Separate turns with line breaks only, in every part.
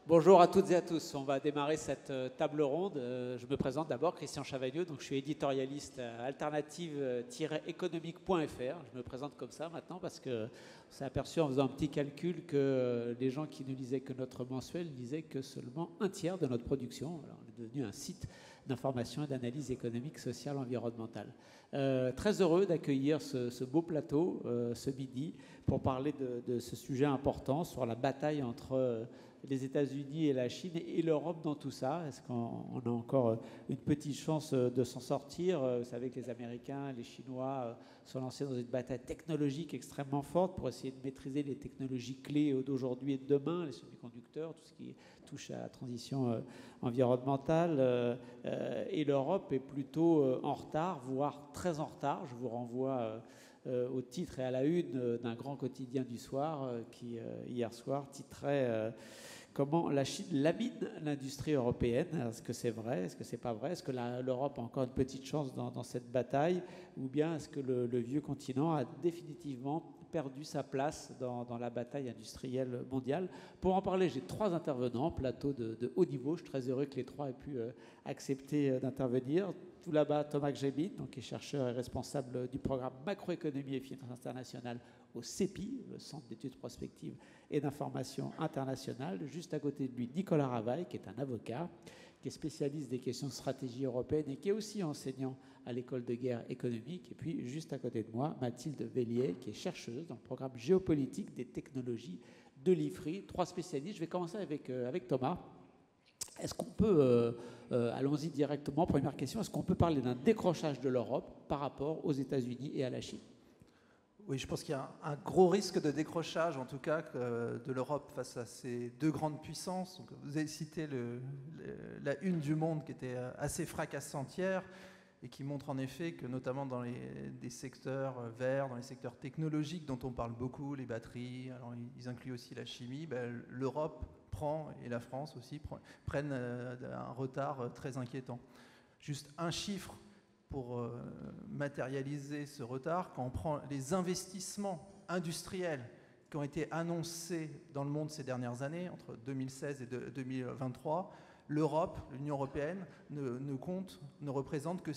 Bonjour à toutes et à tous. On va démarrer cette table ronde. Je me présente d'abord, Christian Chavagneux, donc je suis éditorialiste à alternative-économique.fr. Je me présente comme ça maintenant parce que on s'est aperçu en faisant un petit calcul que les gens qui ne lisaient que notre mensuel lisaient que seulement un tiers de notre production. Alors, on est devenu un site d'information et d'analyse économique, sociale, environnementale. Très heureux d'accueillir ce beau plateau ce midi pour parler de ce sujet important sur la bataille entre les États-Unis et la Chine et l'Europe dans tout ça. Est-ce qu'on a encore une petite chance de s'en sortir? Vous savez que les Américains, les Chinois sont lancés dans une bataille technologique extrêmement forte pour essayer de maîtriser les technologies clés d'aujourd'hui et de demain, les semi-conducteurs, tout ce qui touche à la transition environnementale. Et l'Europe est plutôt en retard, voire très en retard. Je vous renvoie au titre et à la une d'un grand quotidien du soir qui, hier soir, titrait comment la Chine lamine l'industrie européenne. Est-ce que c'est vrai? Est-ce que c'est pas vrai? Est-ce que l'Europe a encore une petite chance dans cette bataille? Ou bien est-ce que le vieux continent a définitivement perdu sa place dans la bataille industrielle mondiale? Pour en parler, j'ai trois intervenants, plateau de haut niveau. Je suis très heureux que les trois aient pu accepter d'intervenir. Tout là-bas, Thomas Gébin, donc, qui est chercheur et responsable du programme Macroéconomie et Finances internationales au CEPI, le Centre d'études prospectives et d'information internationale. Juste à côté de lui, Nicolas Ravaille, qui est un avocat, qui est spécialiste des questions de stratégie européenne et qui est aussi enseignant à l'école de guerre économique. Et puis, juste à côté de moi, Mathilde Vellier, qui est chercheuse dans le programme géopolitique des technologies de l'IFRI. Trois spécialistes. Je vais commencer avec Thomas. Est-ce qu'on peut, allons-y directement, première question, est-ce qu'on peut parler d'un décrochage de l'Europe par rapport aux États-Unis et à la Chine?
Oui, je pense qu'il y a un gros risque de décrochage, en tout cas, de l'Europe face à ces deux grandes puissances. Donc, vous avez cité la une du Monde qui était assez fracassante hier et qui montre en effet que, notamment dans des secteurs verts, dans les secteurs technologiques dont on parle beaucoup, les batteries, alors ils incluent aussi la chimie, l'Europe et la France aussi prennent un retard très inquiétant. Juste un chiffre pour matérialiser ce retard, quand on prend les investissements industriels qui ont été annoncés dans le monde ces dernières années, entre 2016 et 2023, l'Europe, l'Union européenne, ne représente que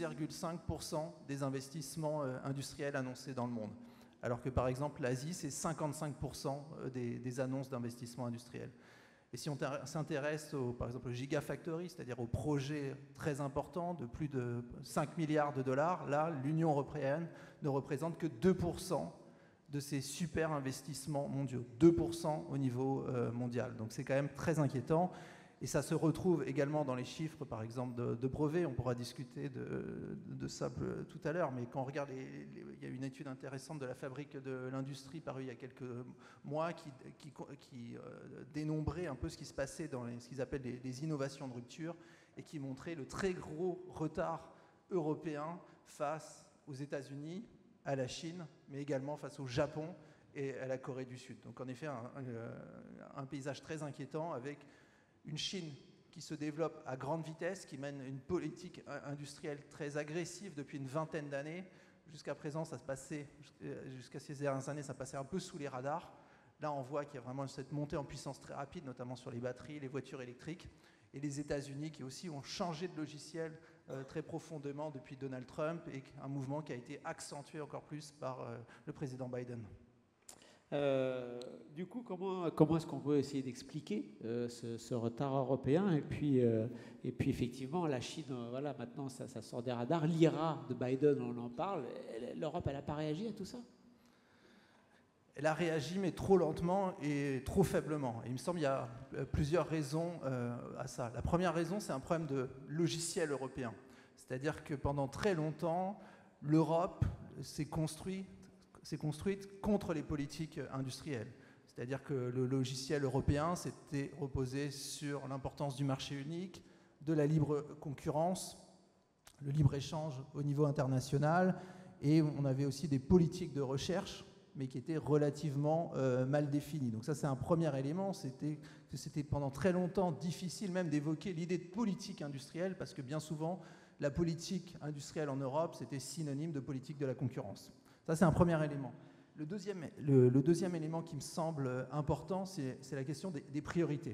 6,5% des investissements industriels annoncés dans le monde. Alors que par exemple l'Asie, c'est 55% des annonces d'investissements industriels. Et si on s'intéresse par exemple au Gigafactory, c'est-à-dire aux projets très importants de plus de 5 milliards de dollars, là, l'Union européenne ne représente que 2% de ces super investissements mondiaux, 2% au niveau mondial. Donc c'est quand même très inquiétant. Et ça se retrouve également dans les chiffres, par exemple, de brevets. On pourra discuter de ça tout à l'heure. Mais quand on regarde, il y a une étude intéressante de la Fabrique de l'Industrie parue il y a quelques mois qui dénombrait un peu ce qui se passait dans ce qu'ils appellent les innovations de rupture et qui montrait le très gros retard européen face aux États-Unis, à la Chine, mais également face au Japon et à la Corée du Sud. Donc en effet, un paysage très inquiétant avec une Chine qui se développe à grande vitesse, qui mène une politique industrielle très agressive depuis une vingtaine d'années. Jusqu'à présent, jusqu'à ces dernières années, ça passait un peu sous les radars. Là, on voit qu'il y a vraiment cette montée en puissance très rapide, notamment sur les batteries, les voitures électriques. Et les États-Unis qui aussi ont changé de logiciel très profondément depuis Donald Trump, et un mouvement qui a été accentué encore plus par le président Biden.
Du coup, comment est-ce qu'on peut essayer d'expliquer ce retard européen et puis effectivement, la Chine, voilà, maintenant ça sort des radars. L'IRA de Biden, on en parle. L'Europe, elle n'a pas réagi à tout ça?
Elle a réagi, mais trop lentement et trop faiblement. Et il me semble qu'il y a plusieurs raisons à ça. La première raison, c'est un problème de logiciel européen. C'est-à-dire que pendant très longtemps, l'Europe s'est construite contre les politiques industrielles. C'est-à-dire que le logiciel européen s'était reposé sur l'importance du marché unique, de la libre concurrence, le libre-échange au niveau international, et on avait aussi des politiques de recherche, mais qui étaient relativement mal définies. Donc ça, c'est un premier élément, c'était pendant très longtemps difficile même d'évoquer l'idée de politique industrielle, parce que bien souvent, la politique industrielle en Europe, c'était synonyme de politique de la concurrence. Ça, c'est un premier élément. Le deuxième élément qui me semble important, c'est la question des priorités.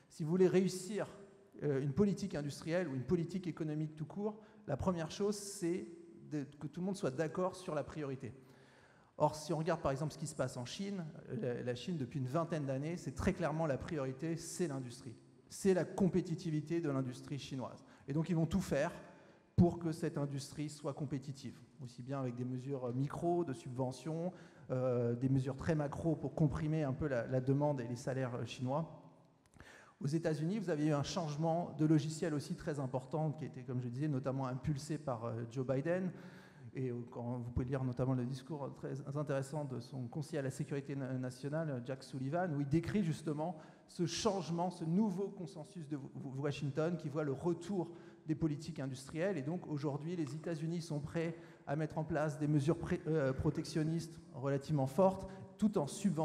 Si vous voulez réussir une politique industrielle ou une politique économique tout court, la première chose, c'est que tout le monde soit d'accord sur la priorité. Or, si on regarde par exemple ce qui se passe en Chine, la Chine, depuis une vingtaine d'années, c'est très clairement la priorité, c'est l'industrie. C'est la compétitivité de l'industrie chinoise. Et donc, ils vont tout faire pour que cette industrie soit compétitive, aussi bien avec des mesures micro, de subventions, des mesures très macro pour comprimer un peu la demande et les salaires chinois. Aux États-Unis, vous avez eu un changement de logiciel aussi très important qui a été, comme je disais, notamment impulsé par Joe Biden. Et quand vous pouvez lire notamment le discours très intéressant de son conseiller à la sécurité nationale, Jack Sullivan, où il décrit justement ce changement, ce nouveau consensus de Washington qui voit le retour des politiques industrielles. Et donc aujourd'hui, les États-Unis sont prêts à mettre en place des mesures protectionnistes relativement fortes, tout en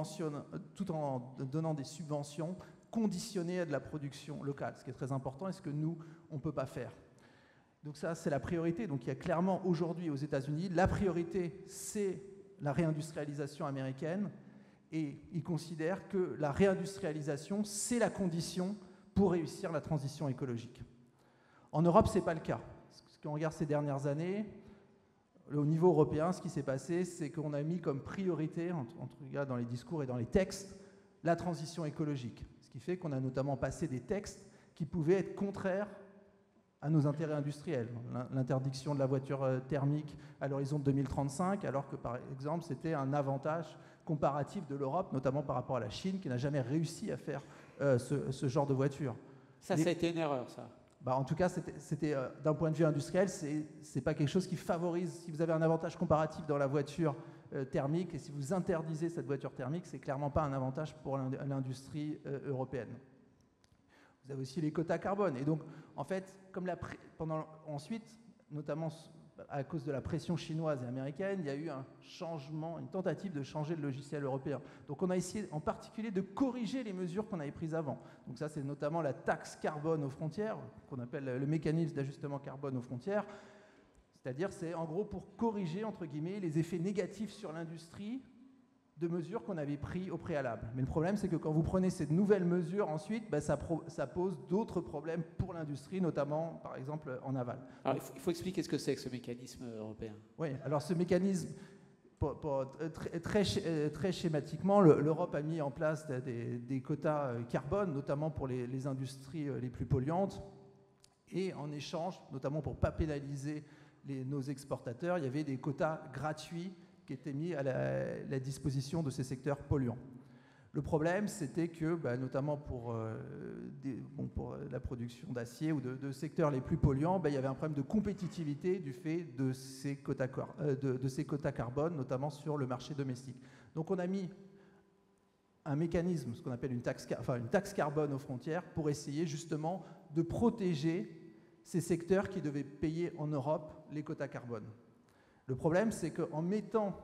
donnant des subventions conditionnées à de la production locale, ce qui est très important et ce que nous, on ne peut pas faire. Donc ça, c'est la priorité. Donc il y a clairement aujourd'hui aux États-Unis, la priorité, c'est la réindustrialisation américaine, et ils considèrent que la réindustrialisation, c'est la condition pour réussir la transition écologique. En Europe, ce n'est pas le cas. Quand on regarde ces dernières années, au niveau européen, ce qui s'est passé, c'est qu'on a mis comme priorité, en tout cas dans les discours et dans les textes, la transition écologique. Ce qui fait qu'on a notamment passé des textes qui pouvaient être contraires à nos intérêts industriels. L'interdiction de la voiture thermique à l'horizon de 2035, alors que, par exemple, c'était un avantage comparatif de l'Europe, notamment par rapport à la Chine, qui n'a jamais réussi à faire ce genre de voiture.
Ça a été une erreur, ça.
En tout cas, c'était d'un point de vue industriel, c'est pas quelque chose qui favorise. Si vous avez un avantage comparatif dans la voiture thermique, et si vous interdisez cette voiture thermique, c'est clairement pas un avantage pour l'industrie européenne. Vous avez aussi les quotas carbone. Et donc, en fait, comme ensuite, notamment à cause de la pression chinoise et américaine, il y a eu un changement, une tentative de changer le logiciel européen. Donc on a essayé en particulier de corriger les mesures qu'on avait prises avant. Donc ça, c'est notamment la taxe carbone aux frontières, qu'on appelle le mécanisme d'ajustement carbone aux frontières. C'est-à-dire, c'est en gros pour corriger, entre guillemets, les effets négatifs sur l'industrie de mesures qu'on avait prises au préalable. Mais le problème, c'est que quand vous prenez ces nouvelles mesures, ensuite, ça pose d'autres problèmes pour l'industrie, notamment, par exemple, en aval.
Alors, il faut expliquer ce que c'est que ce mécanisme européen.
Oui, alors ce mécanisme, très schématiquement, l'Europe a mis en place des quotas carbone, notamment pour les industries les plus polluantes. Et en échange, notamment pour ne pas pénaliser nos exportateurs, il y avait des quotas gratuits qui étaient mis à la disposition de ces secteurs polluants. Le problème, c'était que, notamment pour la production d'acier ou de secteurs les plus polluants, il y avait un problème de compétitivité du fait de ces quotas carbone, notamment sur le marché domestique. Donc on a mis un mécanisme, ce qu'on appelle une taxe carbone aux frontières, pour essayer justement de protéger ces secteurs qui devaient payer en Europe les quotas carbone. Le problème, c'est qu'en mettant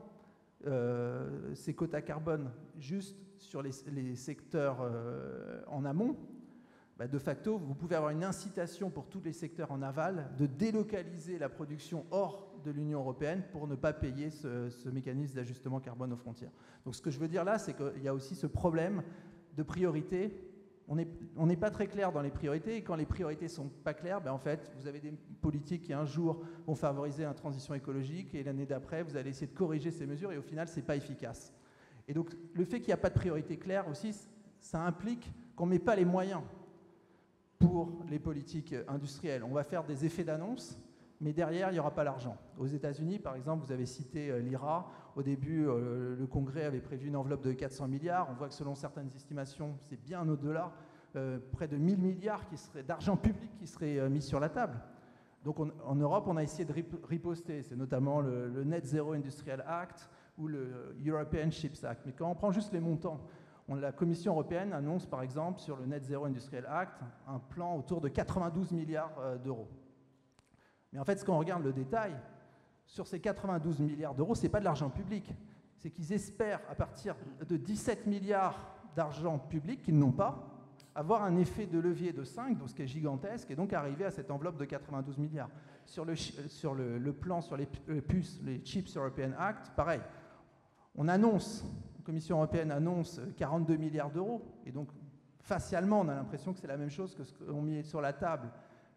ces quotas carbone juste sur les secteurs en amont, de facto, vous pouvez avoir une incitation pour tous les secteurs en aval de délocaliser la production hors de l'Union européenne pour ne pas payer ce mécanisme d'ajustement carbone aux frontières. Donc ce que je veux dire là, c'est qu'il y a aussi ce problème de priorité. On n'est pas très clair dans les priorités, et quand les priorités ne sont pas claires, en fait, vous avez des politiques qui un jour vont favoriser la transition écologique, et l'année d'après, vous allez essayer de corriger ces mesures, et au final, ce n'est pas efficace. Et donc, le fait qu'il n'y a pas de priorité claire aussi, ça implique qu'on ne met pas les moyens pour les politiques industrielles. On va faire des effets d'annonce, mais derrière, il n'y aura pas l'argent. Aux États-Unis, par exemple, vous avez cité l'IRA. Au début, le Congrès avait prévu une enveloppe de 400 milliards. On voit que selon certaines estimations, c'est bien au-delà, près de 1000 milliards d'argent public qui serait mis sur la table. Donc en Europe, on a essayé de riposter. C'est notamment le Net Zero Industrial Act ou le European Chips Act. Mais quand on prend juste les montants, la Commission européenne annonce, par exemple, sur le Net Zero Industrial Act, un plan autour de 92 milliards d'euros. Mais en fait, quand on regarde le détail, sur ces 92 milliards d'euros, ce n'est pas de l'argent public. C'est qu'ils espèrent, à partir de 17 milliards d'argent public qu'ils n'ont pas, avoir un effet de levier de 5, donc ce qui est gigantesque, et donc arriver à cette enveloppe de 92 milliards. Sur le plan sur les puces, les Chips European Act, pareil. La Commission européenne annonce 42 milliards d'euros, et donc facialement, on a l'impression que c'est la même chose que ce qu'ont mis sur la table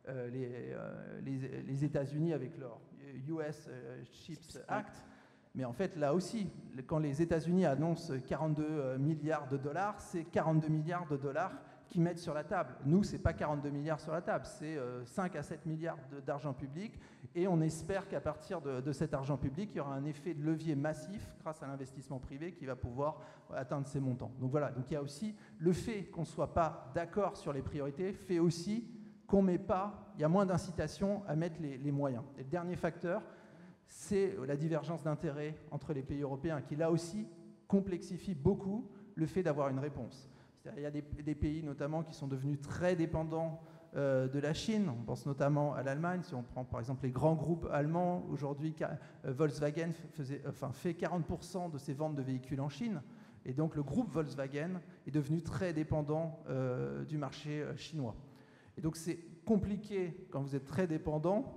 les États-Unis avec leur US Chips Act. Mais en fait, là aussi, quand les États-Unis annoncent 42 milliards de dollars, c'est 42 milliards de dollars qu'ils mettent sur la table. Nous, ce n'est pas 42 milliards sur la table, c'est 5 à 7 milliards d'argent public. Et on espère qu'à partir de cet argent public, il y aura un effet de levier massif grâce à l'investissement privé qui va pouvoir atteindre ces montants. Donc voilà, donc il y a aussi le fait qu'on ne soit pas d'accord sur les priorités, fait aussi qu'on met pas, il y a moins d'incitation à mettre les moyens. Et le dernier facteur, c'est la divergence d'intérêts entre les pays européens, qui là aussi complexifie beaucoup le fait d'avoir une réponse. Il y a des pays notamment qui sont devenus très dépendants de la Chine. On pense notamment à l'Allemagne. Si on prend par exemple les grands groupes allemands, aujourd'hui Volkswagen fait 40% de ses ventes de véhicules en Chine. Et donc le groupe Volkswagen est devenu très dépendant du marché chinois. Et donc c'est compliqué quand vous êtes très dépendant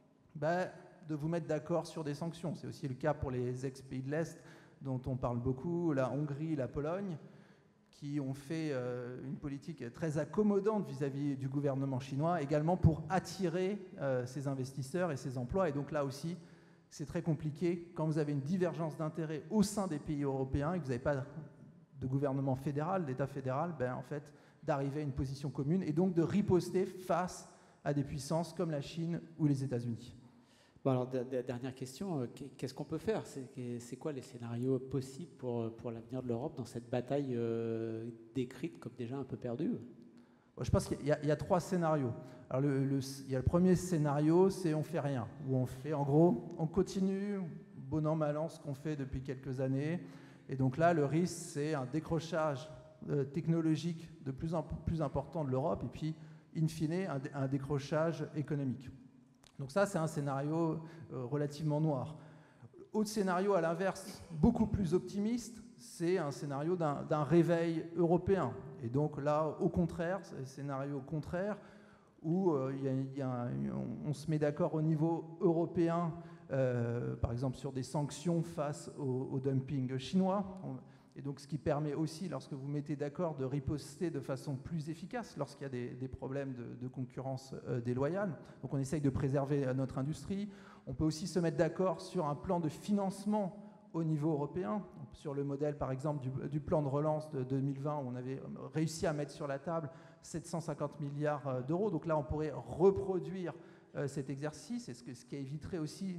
de vous mettre d'accord sur des sanctions. C'est aussi le cas pour les ex-pays de l'Est dont on parle beaucoup, la Hongrie, la Pologne, qui ont fait une politique très accommodante vis-à-vis du gouvernement chinois, également pour attirer ces investisseurs et ces emplois. Et donc là aussi, c'est très compliqué quand vous avez une divergence d'intérêts au sein des pays européens et que vous n'avez pas de gouvernement fédéral, d'État fédéral, en fait, d'arriver à une position commune et donc de riposter face à des puissances comme la Chine ou les États-Unis.
Bon, alors, dernière question, qu'est-ce qu'on peut faire? C'est quoi les scénarios possibles pour l'avenir de l'Europe dans cette bataille décrite comme déjà un peu perdue?
Je pense qu'il y a 3 scénarios. Alors il y a le premier scénario, c'est on fait rien, où on fait, en gros, on continue, bon an, mal an, ce qu'on fait depuis quelques années. Et donc là, le risque, c'est un décrochage technologique de plus en plus important de l'Europe, et puis, in fine, un décrochage économique. Donc ça, c'est un scénario relativement noir. Autre scénario, à l'inverse, beaucoup plus optimiste, c'est un scénario d'un réveil européen. Et donc là, au contraire, c'est un scénario contraire, où on se met d'accord au niveau européen, par exemple sur des sanctions face au dumping chinois. Et donc ce qui permet aussi, lorsque vous mettez d'accord, de riposter de façon plus efficace lorsqu'il y a des problèmes de concurrence déloyale. Donc on essaye de préserver notre industrie. On peut aussi se mettre d'accord sur un plan de financement au niveau européen, sur le modèle par exemple du plan de relance de 2020, où on avait réussi à mettre sur la table 750 milliards d'euros. Donc là on pourrait reproduire cet exercice, et ce qui éviterait aussi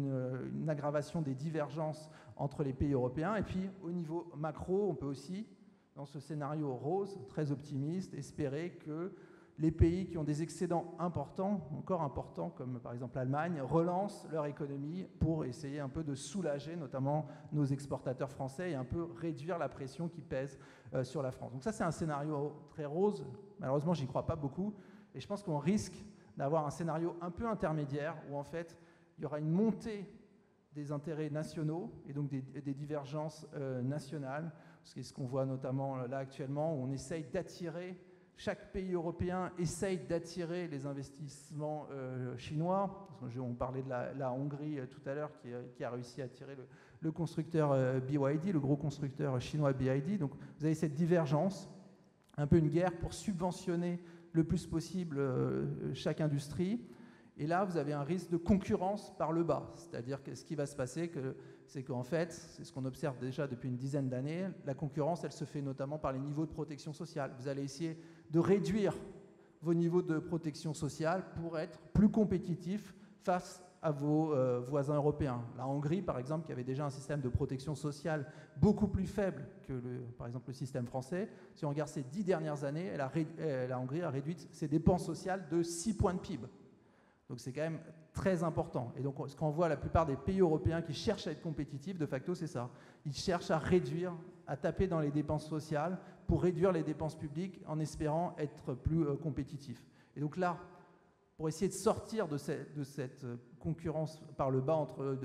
une aggravation des divergences entre les pays européens. Et puis, au niveau macro, on peut aussi, dans ce scénario rose, très optimiste, espérer que les pays qui ont des excédents importants, encore importants, comme par exemple l'Allemagne, relancent leur économie pour essayer un peu de soulager notamment nos exportateurs français et un peu réduire la pression qui pèse sur la France. Donc ça, c'est un scénario très rose. Malheureusement, j'y crois pas beaucoup. Et je pense qu'on risque d'avoir un scénario un peu intermédiaire où en fait il y aura une montée des intérêts nationaux et donc des divergences nationales, c'est ce qu'on voit notamment là actuellement, où on essaye d'attirer, chaque pays européen essaye d'attirer les investissements chinois. On parlait de la Hongrie tout à l'heure qui a réussi à attirer le constructeur BYD, le gros constructeur chinois BYD. Donc vous avez cette divergence, un peu une guerre pour subventionner le plus possible chaque industrie. Et là, vous avez un risque de concurrence par le bas. C'est-à-dire que ce qui va se passer, c'est qu'en fait, c'est ce qu'on observe déjà depuis une dizaine d'années, la concurrence, elle se fait notamment par les niveaux de protection sociale. Vous allez essayer de réduire vos niveaux de protection sociale pour être plus compétitif face à vos voisins européens. La Hongrie, par exemple, qui avait déjà un système de protection sociale beaucoup plus faible que, par exemple, le système français, si on regarde ces 10 dernières années, la Hongrie a réduit ses dépenses sociales de 6 points de PIB. Donc c'est quand même très important. Et donc ce qu'on voit la plupart des pays européens qui cherchent à être compétitifs, de facto, c'est ça. Ils cherchent à réduire, à taper dans les dépenses sociales pour réduire les dépenses publiques en espérant être plus compétitifs. Et donc là, pour essayer de sortir de cette concurrence par le bas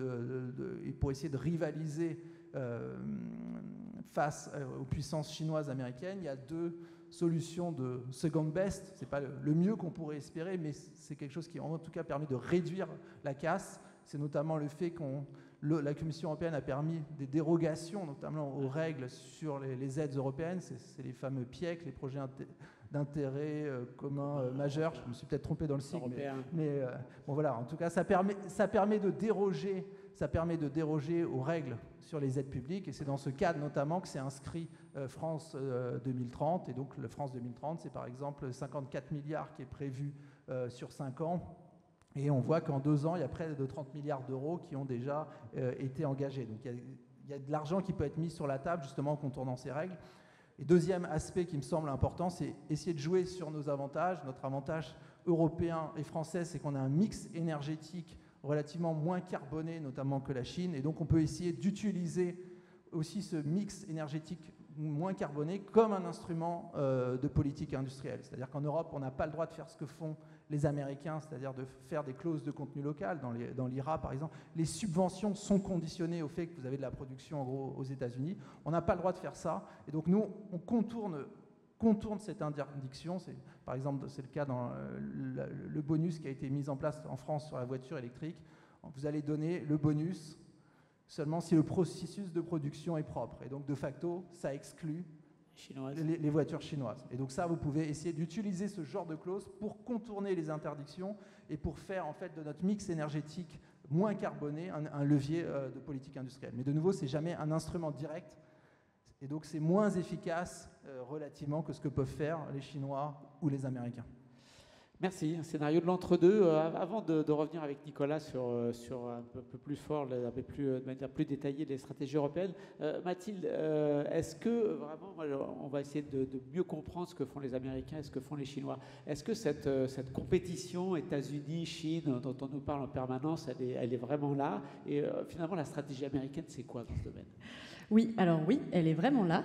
et pour essayer de rivaliser face aux puissances chinoises américaines, il y a 2 solutions de second best. Ce n'est pas le mieux qu'on pourrait espérer, mais c'est quelque chose qui en tout cas permet de réduire la casse. C'est notamment le fait la Commission européenne a permis des dérogations, notamment aux règles sur les aides européennes. C'est les fameux PIEC, les projets d'intérêt commun majeur. Je me suis peut-être trompé dans le sigle, mais bon voilà. En tout cas, ça permet de déroger. Ça permet de déroger aux règles sur les aides publiques, et c'est dans ce cadre notamment que c'est inscrit France 2030. Et donc le France 2030, c'est par exemple 54 milliards qui est prévu sur 5 ans. Et on voit qu'en 2 ans, il y a près de 30 milliards d'euros qui ont déjà été engagés. Donc il y a de l'argent qui peut être mis sur la table justement en contournant ces règles. Et deuxième aspect qui me semble important, c'est essayer de jouer sur nos avantages. Notre avantage européen et français, c'est qu'on a un mix énergétique relativement moins carboné, notamment que la Chine. Et donc on peut essayer d'utiliser aussi ce mix énergétique moins carboné comme un instrument de politique industrielle. C'est-à-dire qu'en Europe, on n'a pas le droit de faire ce que font les Américains, c'est-à-dire de faire des clauses de contenu local. Dans l'IRA, par exemple, les subventions sont conditionnées au fait que vous avez de la production, en gros, aux États-Unis. On n'a pas le droit de faire ça. Et donc, nous, on contourne cette interdiction. Par exemple, c'est le cas dans le bonus qui a été mis en place en France sur la voiture électrique. Vous allez donner le bonus seulement si le processus de production est propre. Et donc, de facto, ça exclut les voitures chinoises. Et donc ça, vous pouvez essayer d'utiliser ce genre de clause pour contourner les interdictions et pour faire en fait de notre mix énergétique moins carboné un levier de politique industrielle. Mais de nouveau, c'est jamais un instrument direct. Et donc c'est moins efficace relativement que ce que peuvent faire les Chinois ou les Américains.
Merci. Un scénario de l'entre-deux. Avant de revenir avec Nicolas sur un peu plus fort, de manière plus détaillée, les stratégies européennes, Mathilde, est-ce que vraiment, on va essayer de mieux comprendre ce que font les Américains et ce que font les Chinois. Est-ce que cette compétition États-Unis, Chine, dont on nous parle en permanence, elle est vraiment là? Et finalement, la stratégie américaine, c'est quoi dans ce domaine?
Oui, alors oui, elle est vraiment là.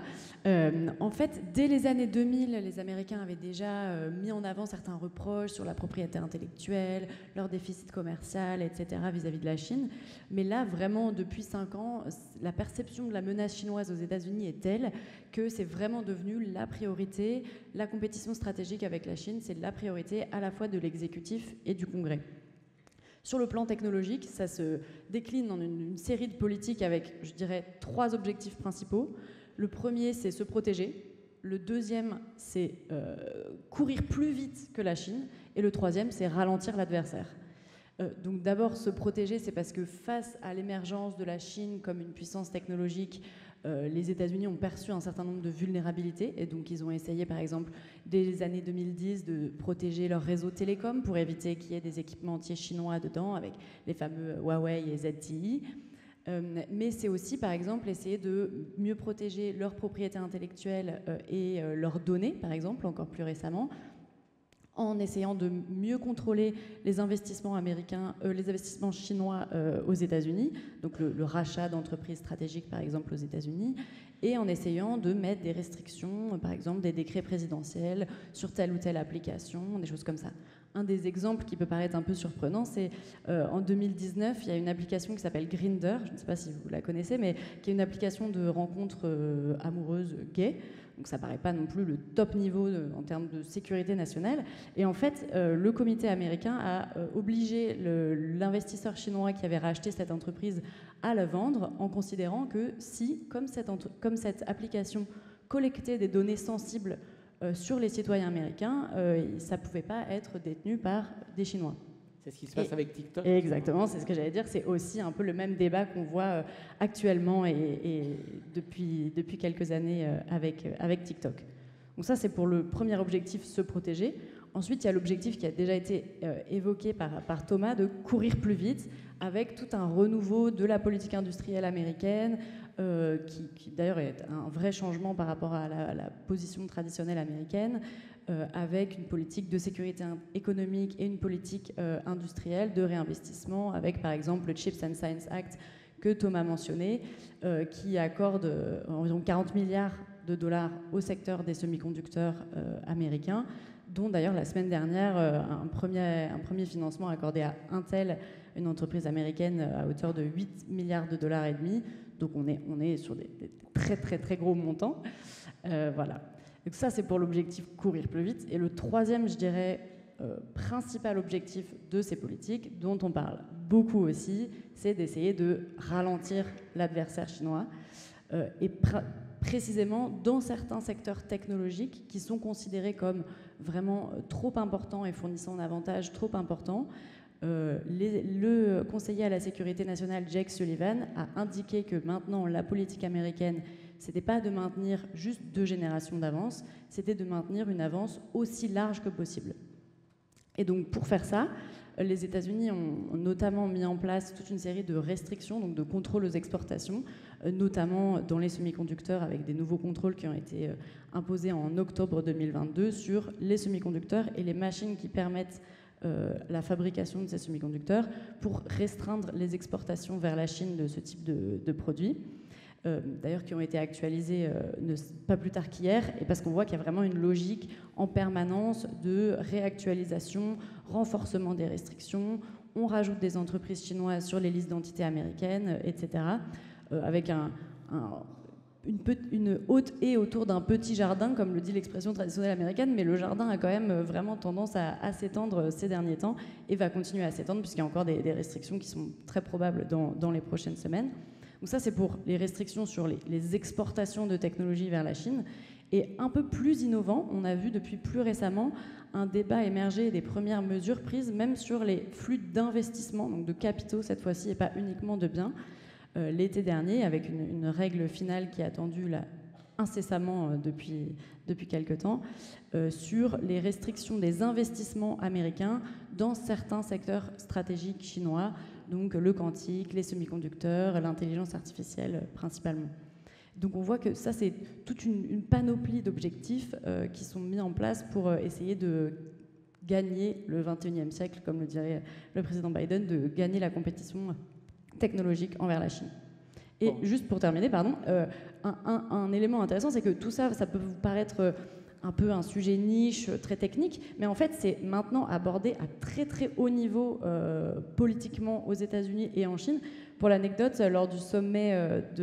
En fait, dès les années 2000, les Américains avaient déjà mis en avant certains reproches sur la propriété intellectuelle, leur déficit commercial, etc. vis-à-vis de la Chine. Mais là, vraiment, depuis 5 ans, la perception de la menace chinoise aux États-Unis est telle que c'est vraiment devenu la priorité. La compétition stratégique avec la Chine, c'est la priorité à la fois de l'exécutif et du Congrès. Sur le plan technologique, ça se décline en une série de politiques avec, je dirais, 3 objectifs principaux. Le premier, c'est se protéger. Le deuxième, c'est courir plus vite que la Chine. Et le troisième, c'est ralentir l'adversaire. Donc d'abord, se protéger, c'est parce que face à l'émergence de la Chine comme une puissance technologique, les États-Unis ont perçu un certain nombre de vulnérabilités et donc ils ont essayé par exemple dès les années 2010 de protéger leur réseau télécom pour éviter qu'il y ait des équipementiers chinois dedans avec les fameux Huawei et ZTE. Mais c'est aussi par exemple essayer de mieux protéger leurs propriétés intellectuelles et leurs données par exemple encore plus récemment, en essayant de mieux contrôler les investissements américains, les investissements chinois aux États-Unis, donc le rachat d'entreprises stratégiques par exemple aux États-Unis, et en essayant de mettre des restrictions, par exemple des décrets présidentiels sur telle ou telle application, des choses comme ça. Un des exemples qui peut paraître un peu surprenant, c'est en 2019, il y a une application qui s'appelle Grindr, je ne sais pas si vous la connaissez, mais qui est une application de rencontres amoureuses gays. Donc ça ne paraît pas non plus le top niveau en termes de sécurité nationale. Et en fait, le comité américain a obligé l'investisseur chinois qui avait racheté cette entreprise à la vendre en considérant que si, comme cette application collectait des données sensibles sur les citoyens américains, ça ne pouvait pas être détenu par des Chinois.
C'est ce qui se passe avec TikTok.
Exactement, c'est ce que j'allais dire. C'est aussi un peu le même débat qu'on voit actuellement et depuis quelques années avec TikTok. Donc ça, c'est pour le premier objectif, se protéger. Ensuite, il y a l'objectif qui a déjà été évoqué par Thomas, de courir plus vite, avec tout un renouveau de la politique industrielle américaine, qui d'ailleurs est un vrai changement par rapport à la position traditionnelle américaine, avec une politique de sécurité économique et une politique industrielle de réinvestissement, avec par exemple le Chips and Science Act que Thomas mentionnait, qui accorde environ 40 milliards de dollars au secteur des semi-conducteurs américains, dont d'ailleurs la semaine dernière un premier financement accordé à Intel, une entreprise américaine, à hauteur de 8 milliards de dollars et demi. Donc on est sur des très très très gros montants. Voilà. Donc ça, c'est pour l'objectif courir plus vite. Et le troisième, je dirais, principal objectif de ces politiques, dont on parle beaucoup aussi, c'est d'essayer de ralentir l'adversaire chinois, et précisément dans certains secteurs technologiques qui sont considérés comme vraiment trop importants et fournissant un avantage trop important. Le conseiller à la sécurité nationale Jake Sullivan a indiqué que maintenant la politique américaine, c'était pas de maintenir juste 2 générations d'avance, c'était de maintenir une avance aussi large que possible. Et donc pour faire ça, les États-Unis ont notamment mis en place toute une série de restrictions, donc de contrôles aux exportations, notamment dans les semi-conducteurs, avec des nouveaux contrôles qui ont été imposés en octobre 2022 sur les semi-conducteurs et les machines qui permettent la fabrication de ces semi-conducteurs pour restreindre les exportations vers la Chine de ce type de produits. D'ailleurs qui ont été actualisés pas plus tard qu'hier, et parce qu'on voit qu'il y a vraiment une logique en permanence de réactualisation, renforcement des restrictions, on rajoute des entreprises chinoises sur les listes d'entités américaines, etc., avec une haute haie autour d'un petit jardin, comme le dit l'expression traditionnelle américaine, mais le jardin a quand même vraiment tendance à s'étendre ces derniers temps, et va continuer à s'étendre, puisqu'il y a encore des restrictions qui sont très probables dans les prochaines semaines. Donc ça, c'est pour les restrictions sur les exportations de technologies vers la Chine. Et un peu plus innovant, on a vu depuis plus récemment un débat émerger et des premières mesures prises même sur les flux d'investissement, donc de capitaux cette fois-ci, et pas uniquement de biens, l'été dernier, avec une règle finale qui est attendue là, incessamment depuis quelque temps, sur les restrictions des investissements américains dans certains secteurs stratégiques chinois, donc le quantique, les semi-conducteurs, l'intelligence artificielle principalement. Donc on voit que ça, c'est toute une panoplie d'objectifs qui sont mis en place pour essayer de gagner le 21e siècle, comme le dirait le président Biden, de gagner la compétition technologique envers la Chine. Et juste pour terminer, pardon, un élément intéressant, c'est que tout ça, ça peut vous paraître un peu un sujet niche, très technique, mais en fait, c'est maintenant abordé à très très haut niveau politiquement aux États-Unis et en Chine. Pour l'anecdote, lors du sommet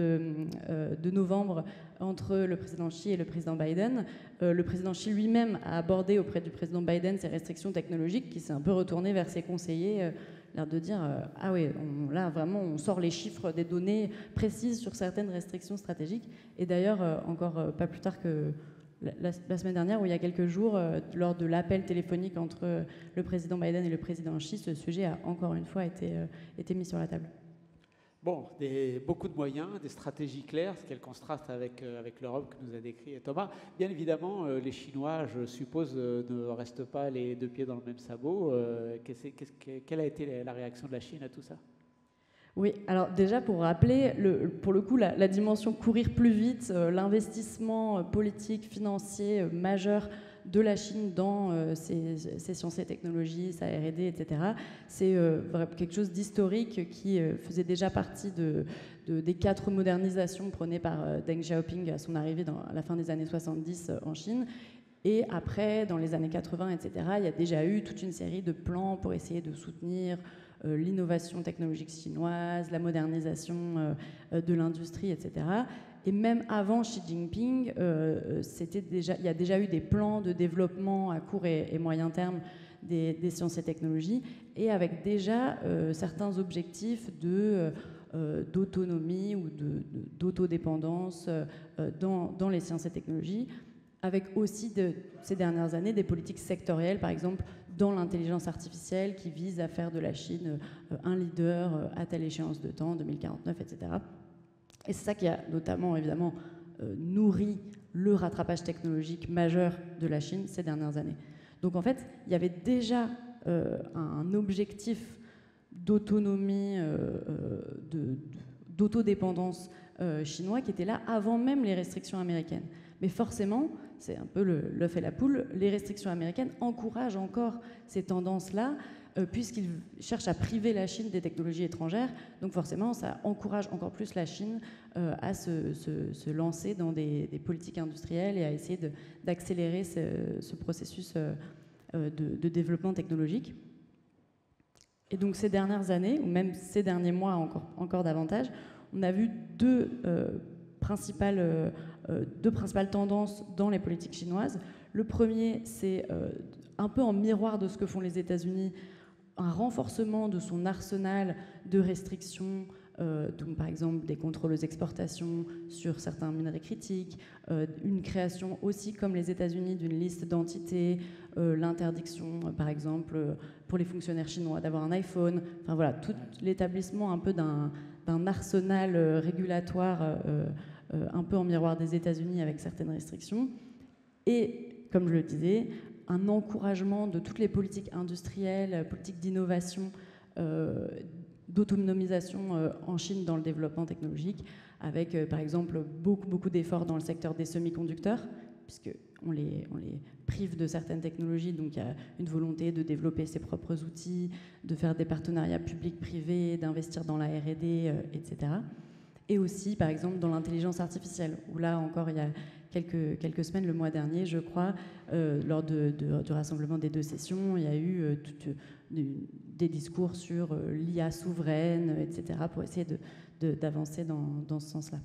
de novembre entre le président Xi et le président Biden, le président Xi lui-même a abordé auprès du président Biden ces restrictions technologiques, qui s'est un peu retourné vers ses conseillers, l'air de dire ah oui, là vraiment on sort les chiffres des données précises sur certaines restrictions stratégiques. Et d'ailleurs, encore pas plus tard que la semaine dernière, ou il y a quelques jours, lors de l'appel téléphonique entre le président Biden et le président Xi, ce sujet a encore une fois été mis sur la table.
Bon, beaucoup de moyens, des stratégies claires, ce qu'elle contraste avec l'Europe que nous a décrit Thomas. Bien évidemment, les Chinois, je suppose, ne restent pas les 2 pieds dans le même sabot. Quelle a été la réaction de la Chine à tout ça ?
Oui, alors déjà pour rappeler, pour le coup, la dimension courir plus vite, l'investissement politique, financier majeur de la Chine dans ses sciences et technologies, sa R&D, etc., c'est quelque chose d'historique qui faisait déjà partie des 4 modernisations prônées par Deng Xiaoping à son arrivée à la fin des années 70 en Chine. Et après, dans les années 80, etc., il y a déjà eu toute une série de plans pour essayer de soutenir l'innovation technologique chinoise, la modernisation de l'industrie, etc. Et même avant Xi Jinping, il y a déjà eu des plans de développement à court et moyen terme des sciences et technologies, et avec déjà certains objectifs d'autonomie ou d'autodépendance dans les sciences et technologies, avec aussi ces dernières années des politiques sectorielles, par exemple dans l'intelligence artificielle, qui vise à faire de la Chine un leader à telle échéance de temps, 2049, etc. Et c'est ça qui a notamment, évidemment, nourri le rattrapage technologique majeur de la Chine ces dernières années. Donc en fait, il y avait déjà un objectif d'autonomie, d'autodépendance chinois qui était là avant même les restrictions américaines. Mais forcément, c'est un peu l'œuf et la poule, les restrictions américaines encouragent encore ces tendances-là, puisqu'ils cherchent à priver la Chine des technologies étrangères. Donc forcément, ça encourage encore plus la Chine à se lancer dans des politiques industrielles et à essayer d'accélérer ce processus de développement technologique. Et donc ces dernières années, ou même ces derniers mois encore davantage, on a vu deux principales tendances dans les politiques chinoises. Le premier, c'est un peu en miroir de ce que font les États-Unis, un renforcement de son arsenal de restrictions, donc par exemple des contrôles aux exportations sur certains minerais critiques, une création aussi comme les États-Unis d'une liste d'entités, l'interdiction par exemple pour les fonctionnaires chinois d'avoir un iPhone, enfin voilà, tout l'établissement un peu d'un arsenal régulatoire un peu en miroir des États-Unis avec certaines restrictions, et comme je le disais, un encouragement de toutes les politiques industrielles, politiques d'innovation, d'autonomisation en Chine dans le développement technologique, avec par exemple beaucoup d'efforts dans le secteur des semi-conducteurs, puisqu'on les prive de certaines technologies, donc il y a une volonté de développer ses propres outils, de faire des partenariats publics-privés, d'investir dans la R&D, etc. Et aussi, par exemple, dans l'intelligence artificielle, où là encore, il y a quelques semaines, le mois dernier, je crois, lors du rassemblement des 2 sessions, il y a eu des discours sur l'IA souveraine, etc., pour essayer d'avancer dans ce sens-là.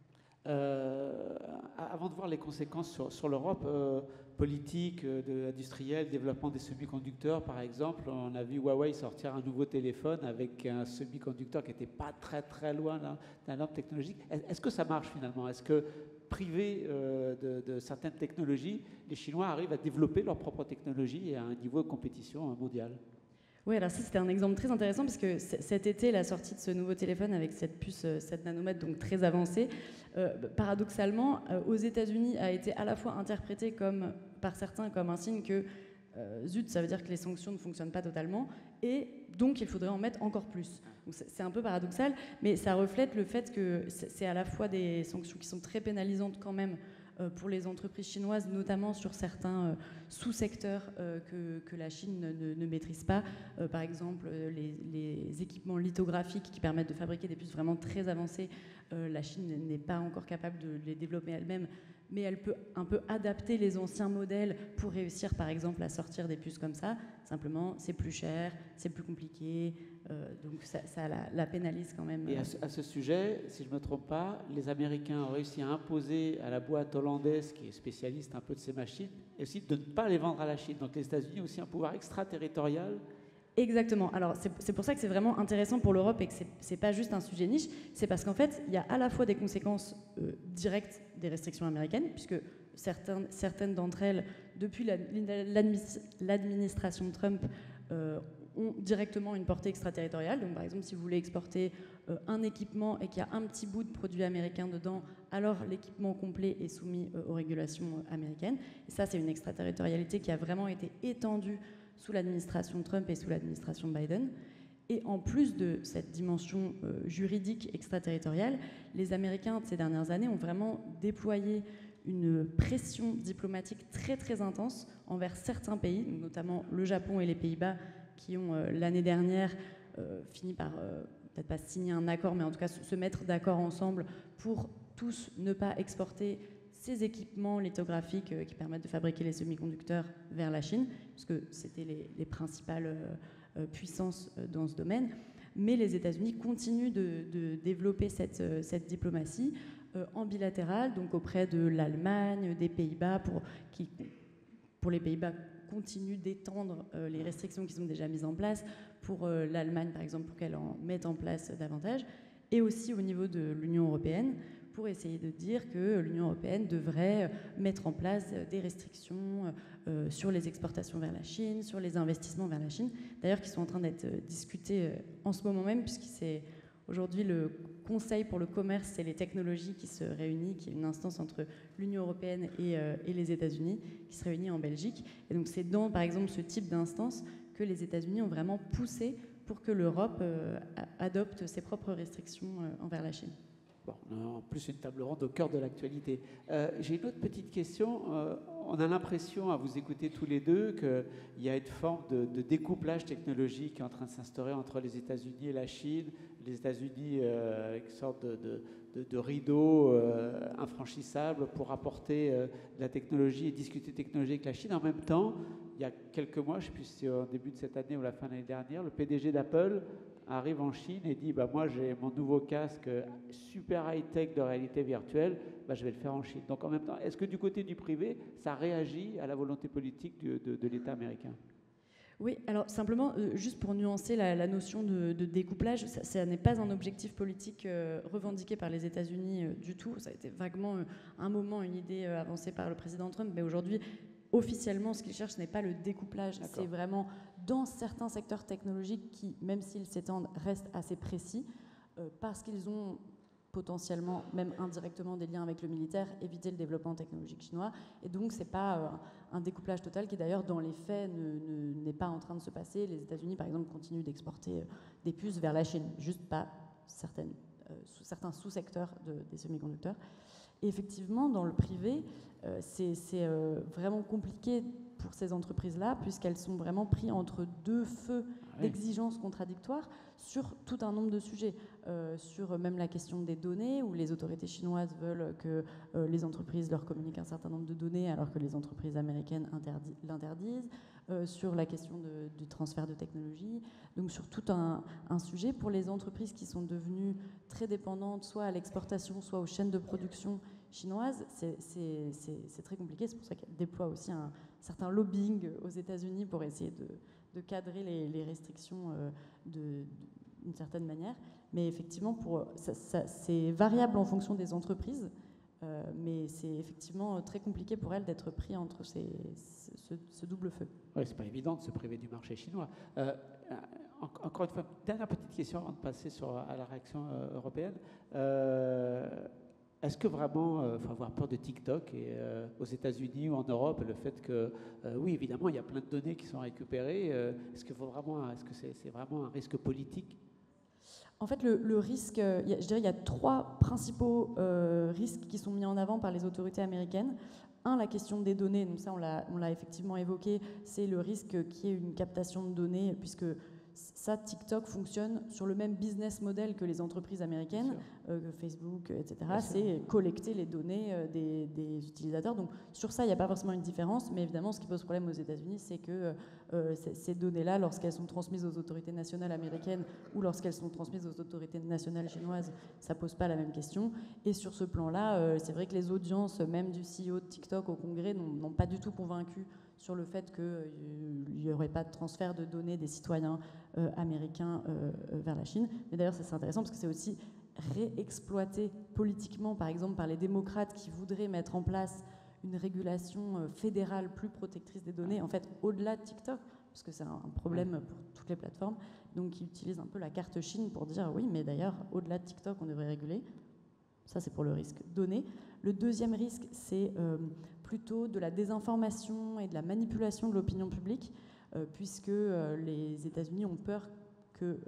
Avant de voir les conséquences sur l'Europe, politique, industrielle, développement des semi-conducteurs, par exemple, on a vu Huawei sortir un nouveau téléphone avec un semi-conducteur qui n'était pas très loin d'un norme technologique. Est-ce que ça marche finalement? Est-ce que privés de certaines technologies, les Chinois arrivent à développer leur propre technologie et à un niveau de compétition mondial?
Oui, alors ça c'était un exemple très intéressant parce que cet été, la sortie de ce nouveau téléphone avec cette puce 7 nanomètres, donc très avancée, paradoxalement, aux États-Unis a été à la fois interprété par certains comme un signe que zut, ça veut dire que les sanctions ne fonctionnent pas totalement et donc il faudrait en mettre encore plus. Donc c'est un peu paradoxal, mais ça reflète le fait que c'est à la fois des sanctions qui sont très pénalisantes quand même pour les entreprises chinoises, notamment sur certains sous-secteurs que la Chine ne maîtrise pas. Par exemple, les équipements lithographiques qui permettent de fabriquer des puces vraiment très avancées, la Chine n'est pas encore capable de les développer elle-même, mais elle peut un peu adapter les anciens modèles pour réussir, par exemple, à sortir des puces comme ça. Simplement, c'est plus cher, c'est plus compliqué, donc ça la pénalise quand même.
Et à ce sujet, si je ne me trompe pas, les Américains ont réussi à imposer à la boîte hollandaise, qui est spécialiste un peu de ces machines, et aussi de ne pas les vendre à la Chine. Donc les États-Unis ont aussi un pouvoir extraterritorial.
Exactement. Alors c'est pour ça que c'est vraiment intéressant pour l'Europe et que c'est pas juste un sujet niche, c'est parce qu'en fait, il y a à la fois des conséquences directes des restrictions américaines, puisque certaines d'entre elles, depuis l'administration Trump, ont directement une portée extraterritoriale. Donc par exemple, si vous voulez exporter un équipement et qu'il y a un petit bout de produit américain dedans, alors l'équipement complet est soumis aux régulations américaines. Et ça, c'est une extraterritorialité qui a vraiment été étendue sous l'administration Trump et sous l'administration Biden. Et en plus de cette dimension juridique extraterritoriale, les Américains de ces dernières années ont vraiment déployé une pression diplomatique très très intense envers certains pays, notamment le Japon et les Pays-Bas, qui ont l'année dernière fini par, peut-être pas signer un accord, mais en tout cas se mettre d'accord ensemble pour tous ne pas exporter ces équipements lithographiques qui permettent de fabriquer les semi-conducteurs vers la Chine, puisque c'était les principales puissances dans ce domaine. Mais les États-Unis continuent de développer cette diplomatie en bilatéral, donc auprès de l'Allemagne, des Pays-Bas, pour les Pays-Bas continuent d'étendre les restrictions qui sont déjà mises en place, pour l'Allemagne par exemple, pour qu'elle en mette en place davantage, et aussi au niveau de l'Union européenne, pour essayer de dire que l'Union européenne devrait mettre en place des restrictions sur les exportations vers la Chine, sur les investissements vers la Chine, d'ailleurs qui sont en train d'être discutés en ce moment même, puisque c'est aujourd'hui le Conseil pour le commerce et les technologies qui se réunit, qui est une instance entre l'Union européenne et les États-Unis, qui se réunit en Belgique. Et donc c'est dans, par exemple, ce type d'instance que les États-Unis ont vraiment poussé pour que l'Europe adopte ses propres restrictions envers la Chine.
Bon, en plus, une table ronde au cœur de l'actualité. J'ai une autre petite question. On a l'impression, à vous écouter tous les deux, qu'il y a une forme de découplage technologique qui est en train de s'instaurer entre les États-Unis et la Chine. Les États-Unis, une sorte de rideau infranchissable pour apporter de la technologie et discuter technologie avec la Chine. En même temps, il y a quelques mois, je ne sais plus si c'est au début de cette année ou la fin de l'année dernière, le PDG d'Apple arrive en Chine et dit bah, moi j'ai mon nouveau casque super high-tech de réalité virtuelle, bah, je vais le faire en Chine. Donc en même temps, est-ce que du côté du privé, ça réagit à la volonté politique de l'État américain?
Oui, alors simplement, juste pour nuancer la notion de découplage, ça n'est pas un objectif politique revendiqué par les États-Unis du tout. Ça a été vaguement un moment une idée avancée par le président Trump, mais aujourd'hui, officiellement, ce qu'il cherche, ce n'est pas le découplage, c'est vraiment dans certains secteurs technologiques qui, même s'ils s'étendent, restent assez précis, parce qu'ils ont potentiellement, même indirectement, des liens avec le militaire, éviter le développement technologique chinois. Et donc, ce n'est pas un découplage total qui, d'ailleurs, dans les faits, n'est pas en train de se passer. Les États-Unis, par exemple, continuent d'exporter des puces vers la Chine, juste pas certains sous-secteurs des semi-conducteurs. Et effectivement, dans le privé, c'est vraiment compliqué pour ces entreprises-là, puisqu'elles sont vraiment prises entre deux feux d'exigences contradictoires sur tout un nombre de sujets, sur même la question des données, où les autorités chinoises veulent que les entreprises leur communiquent un certain nombre de données, alors que les entreprises américaines l'interdisent, sur la question du transfert de technologie, donc sur tout un sujet. Pour les entreprises qui sont devenues très dépendantes, soit à l'exportation, soit aux chaînes de production chinoises, c'est très compliqué. C'est pour ça qu'elles déploient aussi un certain lobbying aux États-Unis pour essayer de cadrer les restrictions d'une certaine manière. Mais effectivement, c'est variable en fonction des entreprises, mais c'est effectivement très compliqué pour elles d'être pris entre ce double feu.
Oui, c'est pas évident de se priver du marché chinois. Encore une fois, dernière petite question avant de passer à la réaction européenne. Est-ce que vraiment, il faut avoir peur de TikTok aux États-Unis ou en Europe, le fait que, oui, évidemment, il y a plein de données qui sont récupérées. Est-ce que c'est vraiment un risque politique?
En fait, le risque, je dirais, il y a trois principaux risques qui sont mis en avant par les autorités américaines. Un, la question des données. Donc ça, on l'a effectivement évoqué. C'est le risque qu'il y ait une captation de données, puisque ça, TikTok fonctionne sur le même business model que les entreprises américaines, que Facebook, etc. C'est collecter les données des utilisateurs. Donc sur ça, il n'y a pas forcément une différence, mais évidemment, ce qui pose problème aux États-Unis, c'est que ces données-là, lorsqu'elles sont transmises aux autorités nationales américaines ou lorsqu'elles sont transmises aux autorités nationales chinoises, ça ne pose pas la même question. Et sur ce plan-là, c'est vrai que les audiences, même du CEO de TikTok au Congrès, n'ont pas du tout convaincu sur le fait qu'il n'y aurait pas de transfert de données des citoyens américains vers la Chine. Mais d'ailleurs, ça c'est intéressant parce que c'est aussi réexploité politiquement, par exemple, par les démocrates qui voudraient mettre en place une régulation fédérale plus protectrice des données, en fait, au-delà de TikTok, parce que c'est un problème pour toutes les plateformes. Donc, ils utilisent un peu la carte Chine pour dire, oui, mais d'ailleurs, au-delà de TikTok, on devrait réguler. Ça, c'est pour le risque donné. Le deuxième risque, c'est plutôt de la désinformation et de la manipulation de l'opinion publique, puisque les États-Unis ont peur que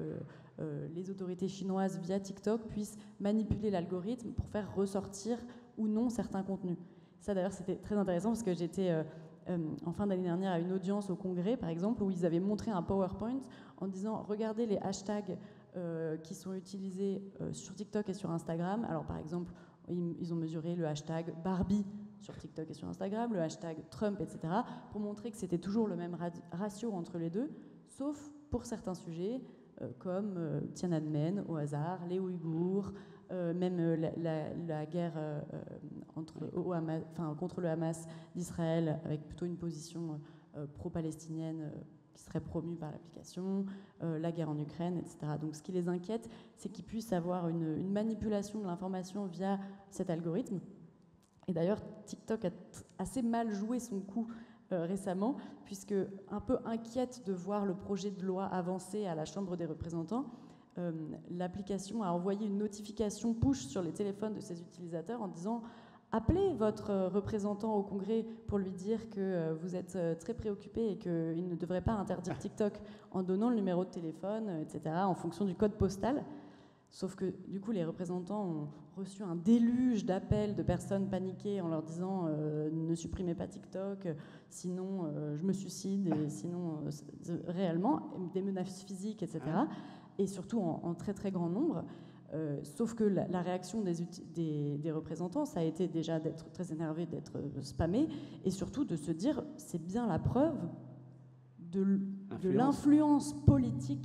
les autorités chinoises, via TikTok, puissent manipuler l'algorithme pour faire ressortir ou non certains contenus. Ça, d'ailleurs, c'était très intéressant, parce que j'étais en fin d'année dernière à une audience au Congrès, par exemple, où ils avaient montré un PowerPoint en disant « Regardez les hashtags qui sont utilisés sur TikTok et sur Instagram ». Alors, par exemple, ils ont mesuré le hashtag Barbie sur TikTok et sur Instagram, le hashtag Trump, etc., pour montrer que c'était toujours le même ratio entre les deux, sauf pour certains sujets, comme Tiananmen, au hasard, les Ouïghours, même la guerre contre le Hamas d'Israël, avec plutôt une position pro-palestinienne qui serait promue par l'application, la guerre en Ukraine, etc. Donc ce qui les inquiète, c'est qu'ils puissent avoir une manipulation de l'information via cet algorithme. Et d'ailleurs, TikTok a assez mal joué son coup récemment, puisque un peu inquiète de voir le projet de loi avancer à la Chambre des représentants, l'application a envoyé une notification push sur les téléphones de ses utilisateurs en disant « Appelez votre représentant au Congrès pour lui dire que vous êtes très préoccupé et qu'il ne devrait pas interdire TikTok en donnant le numéro de téléphone, etc., en fonction du code postal ». Sauf que, du coup, les représentants ont reçu un déluge d'appels de personnes paniquées en leur disant ne supprimez pas TikTok, sinon je me suicide, et sinon réellement, des menaces physiques, etc. Et surtout en très très grand nombre. Sauf que la réaction des représentants, ça a été déjà d'être très énervé, d'être spammé, et surtout de se dire c'est bien la preuve de l'influence politique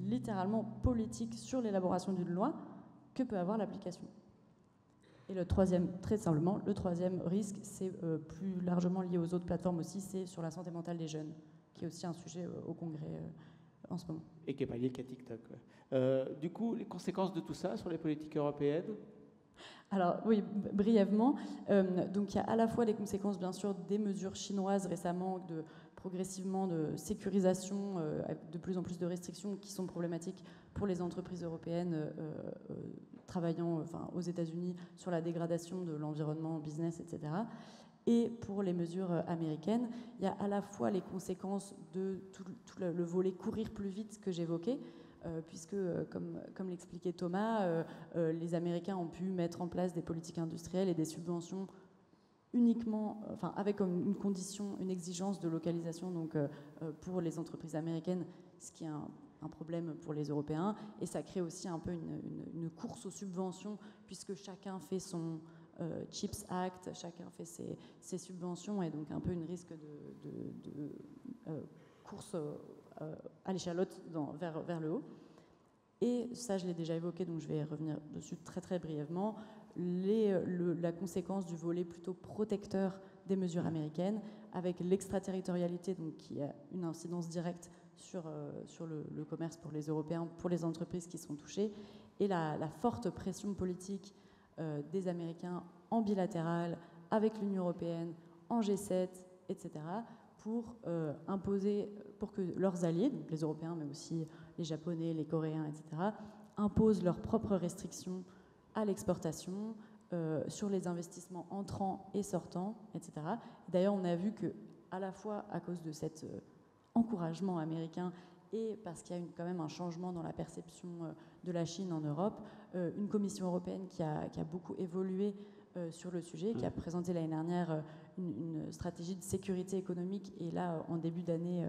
littéralement politique sur l'élaboration d'une loi que peut avoir l'application. Et le troisième, très simplement, le troisième risque, c'est plus largement lié aux autres plateformes aussi, c'est sur la santé mentale des jeunes, qui est aussi un sujet au Congrès en ce moment.
Et qui n'est pas lié qu'à TikTok. Ouais. Du coup, les conséquences de tout ça sur les politiques européennes?
Alors oui, brièvement, donc il y a à la fois les conséquences bien sûr des mesures chinoises récemment, progressivement de sécurisation, de plus en plus de restrictions qui sont problématiques pour les entreprises européennes travaillant aux États-Unis sur la dégradation de l'environnement business, etc. Et pour les mesures américaines, il y a à la fois les conséquences de tout le volet courir plus vite que j'évoquais, puisque, comme l'expliquait Thomas, les Américains ont pu mettre en place des politiques industrielles et des subventions uniquement, avec une condition, une exigence de localisation donc, pour les entreprises américaines, ce qui est un problème pour les Européens. Et ça crée aussi un peu une course aux subventions, puisque chacun fait son CHIPS Act, chacun fait ses subventions, et donc un peu une risque de course à l'échalote vers le haut. Et ça, je l'ai déjà évoqué, donc je vais revenir dessus très très brièvement. La conséquence du volet plutôt protecteur des mesures américaines, avec l'extraterritorialité, donc qui a une incidence directe sur le commerce pour les Européens, pour les entreprises qui sont touchées, et la forte pression politique des Américains en bilatéral, avec l'Union européenne, en G7, etc., pour imposer, pour que leurs alliés, donc les Européens, mais aussi les Japonais, les Coréens, etc., imposent leurs propres restrictions à l'exportation, sur les investissements entrants et sortants, etc. D'ailleurs, on a vu que, à la fois à cause de cet encouragement américain et parce qu'il y a quand même un changement dans la perception de la Chine en Europe, une Commission européenne qui a beaucoup évolué sur le sujet, qui a présenté l'année dernière une stratégie de sécurité économique, et là, en début d'année,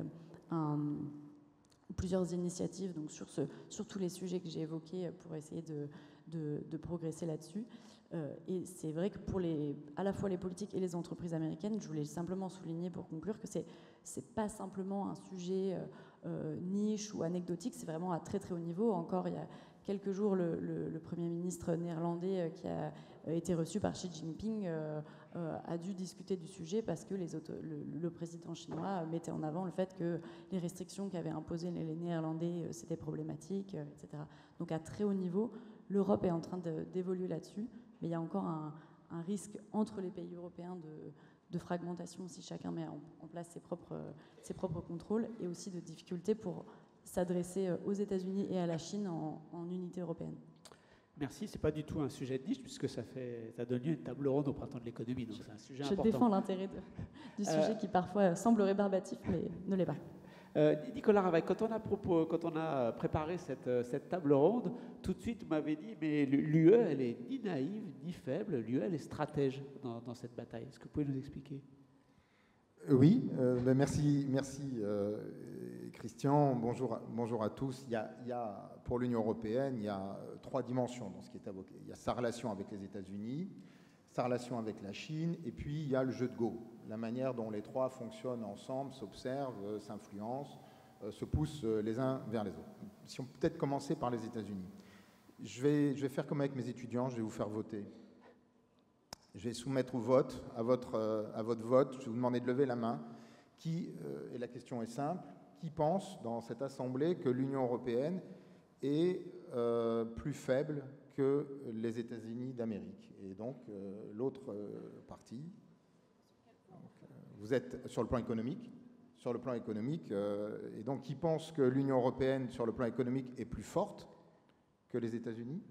plusieurs initiatives donc sur tous les sujets que j'ai évoqués pour essayer de progresser là-dessus. Et c'est vrai que pour à la fois les politiques et les entreprises américaines, je voulais simplement souligner pour conclure que c'est pas simplement un sujet niche ou anecdotique, c'est vraiment à très très haut niveau. Encore il y a quelques jours, le Premier ministre néerlandais qui a été reçu par Xi Jinping a dû discuter du sujet parce que le président chinois mettait en avant le fait que les restrictions qu'avaient imposées les Néerlandais, c'était problématique, etc. Donc à très haut niveau, l'Europe est en train d'évoluer là-dessus, mais il y a encore un risque entre les pays européens de fragmentation si chacun met en place ses propres contrôles, et aussi de difficultés pour s'adresser aux États-Unis et à la Chine en unité européenne.
Merci, c'est pas du tout un sujet de niche, puisque ça donne lieu à une table ronde au printemps de l'économie, donc c'est un sujet important.
Je défends l'intérêt du sujet qui parfois semble rébarbatif, mais ne l'est pas.
Nicolas Ravaille, quand on a préparé cette table ronde, tout de suite, vous m'avez dit, mais l'UE, elle est ni naïve, ni faible, l'UE, elle est stratège dans cette bataille. Est-ce que vous pouvez nous expliquer ?
Oui, merci Christian, bonjour à tous. Il y a, pour l'Union européenne, il y a 3 dimensions dans ce qui est évoqué. Il y a sa relation avec les États-Unis, sa relation avec la Chine, et puis il y a le jeu de Go, la manière dont les 3 fonctionnent ensemble, s'observent, s'influencent, se poussent les uns vers les autres. Si on peut peut-être commencer par les États-Unis. Je vais faire comme avec mes étudiants, je vais vous faire voter. Je vais soumettre au vote, à votre vote, je vais vous demander de lever la main. Et la question est simple, qui pense dans cette assemblée que l'Union européenne est plus faible que les États-Unis d'Amérique? Et donc, l'autre partie, vous êtes sur le plan économique, et donc qui pense que l'Union européenne, sur le plan économique, est plus forte que les États-Unis?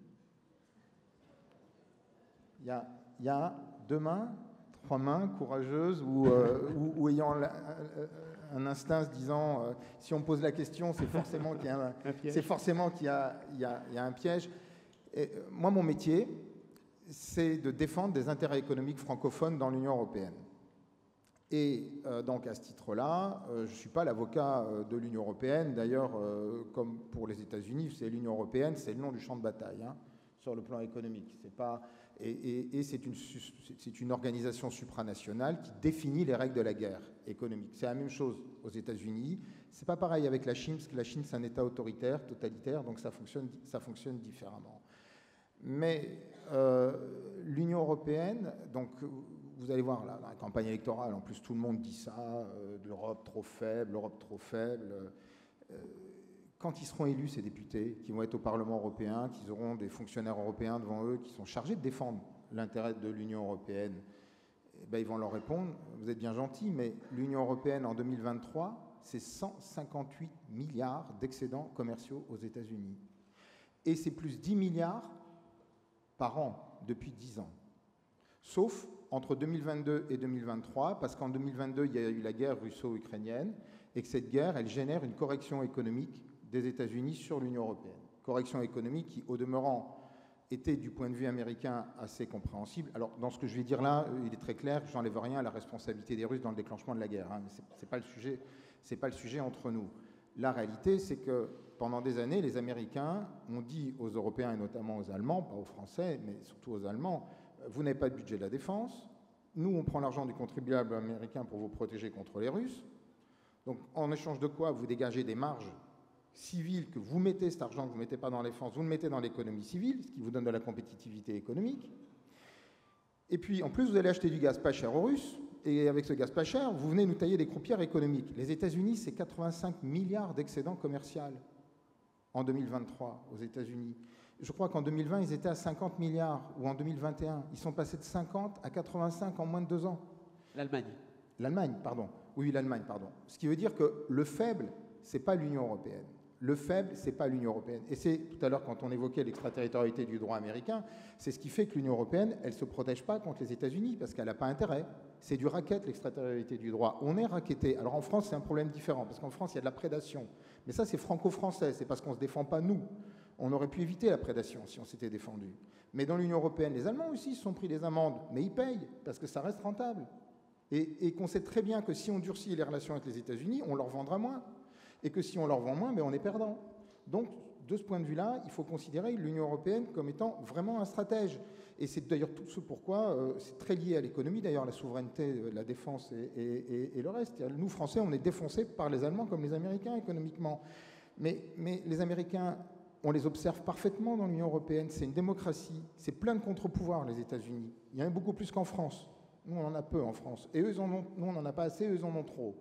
Il y a 2 mains, 3 mains courageuses ou ayant un instinct se disant si on pose la question, c'est forcément qu'il y a un piège. Et moi, mon métier, c'est de défendre des intérêts économiques francophones dans l'Union européenne. Et donc à ce titre-là, je ne suis pas l'avocat de l'Union européenne. D'ailleurs, comme pour les États-Unis, c'est l'Union européenne, c'est le nom du champ de bataille sur le plan économique. C'est pas et c'est une organisation supranationale qui définit les règles de la guerre. économique. C'est la même chose aux États-Unis. C'est pas pareil avec la Chine, parce que la Chine, c'est un État autoritaire, totalitaire, donc ça fonctionne différemment. Mais l'Union européenne, donc vous allez voir là, dans la campagne électorale, en plus tout le monde dit ça, l'Europe trop faible, l'Europe trop faible. Quand ils seront élus, ces députés, qui vont être au Parlement européen, qu'ils auront des fonctionnaires européens devant eux, qui sont chargés de défendre l'intérêt de l'Union européenne, eh ben, ils vont leur répondre, vous êtes bien gentils, mais l'Union européenne en 2023, c'est 158 milliards d'excédents commerciaux aux États-Unis. Et c'est plus 10 milliards par an depuis 10 ans. Sauf entre 2022 et 2023, parce qu'en 2022, il y a eu la guerre russo-ukrainienne, et que cette guerre, elle génère une correction économique des États-Unis sur l'Union européenne. Correction économique qui, au demeurant, était du point de vue américain assez compréhensible. Alors, dans ce que je vais dire là, il est très clair que je n'enlève rien à la responsabilité des Russes dans le déclenchement de la guerre. Hein, mais ce n'est pas le sujet entre nous. La réalité, c'est que pendant des années, les Américains ont dit aux Européens, et notamment aux Allemands, pas aux Français, mais surtout aux Allemands, vous n'avez pas de budget de la défense, nous, on prend l'argent du contribuable américain pour vous protéger contre les Russes. Donc, en échange de quoi vous dégagez des marges civiles que vous mettez, cet argent que vous ne mettez pas dans la défense, vous le mettez dans l'économie civile, ce qui vous donne de la compétitivité économique. Et puis, en plus, vous allez acheter du gaz pas cher aux Russes, et avec ce gaz pas cher, vous venez nous tailler des croupières économiques. Les États-Unis, c'est 85 milliards d'excédents commerciaux en 2023 aux États-Unis. Je crois qu'en 2020, ils étaient à 50 milliards, ou en 2021. Ils sont passés de 50 à 85 en moins de 2 ans. L'Allemagne, pardon. Oui, l'Allemagne, pardon. Ce qui veut dire que le faible, ce n'est pas l'Union européenne. Le faible, ce n'est pas l'Union européenne. Et c'est, tout à l'heure, quand on évoquait l'extraterritorialité du droit américain, c'est ce qui fait que l'Union européenne, elle ne se protège pas contre les États-Unis, parce qu'elle n'a pas intérêt. C'est du racket, l'extraterritorialité du droit. On est racketté. Alors en France, c'est un problème différent, parce qu'en France, il y a de la prédation. Mais ça, c'est franco-français. C'est parce qu'on ne se défend pas, nous. On aurait pu éviter la prédation si on s'était défendu. Mais dans l'Union européenne, les Allemands aussi se sont pris des amendes, mais ils payent, parce que ça reste rentable. Et qu'on sait très bien que si on durcit les relations avec les États-Unis, on leur vendra moins. Et que si on leur vend moins, ben on est perdant. Donc, de ce point de vue-là, il faut considérer l'Union européenne comme étant vraiment un stratège. Et c'est d'ailleurs tout ce pourquoi c'est très lié à l'économie, d'ailleurs, la souveraineté, la défense et le reste. Nous, Français, on est défoncés par les Allemands comme les Américains économiquement. Mais les Américains, on les observe parfaitement dans l'Union européenne. C'est une démocratie. C'est plein de contre-pouvoirs, les États-Unis. Il y en a beaucoup plus qu'en France. Nous, on en a peu en France. Et eux, nous, on n'en a pas assez, eux, ils en ont trop.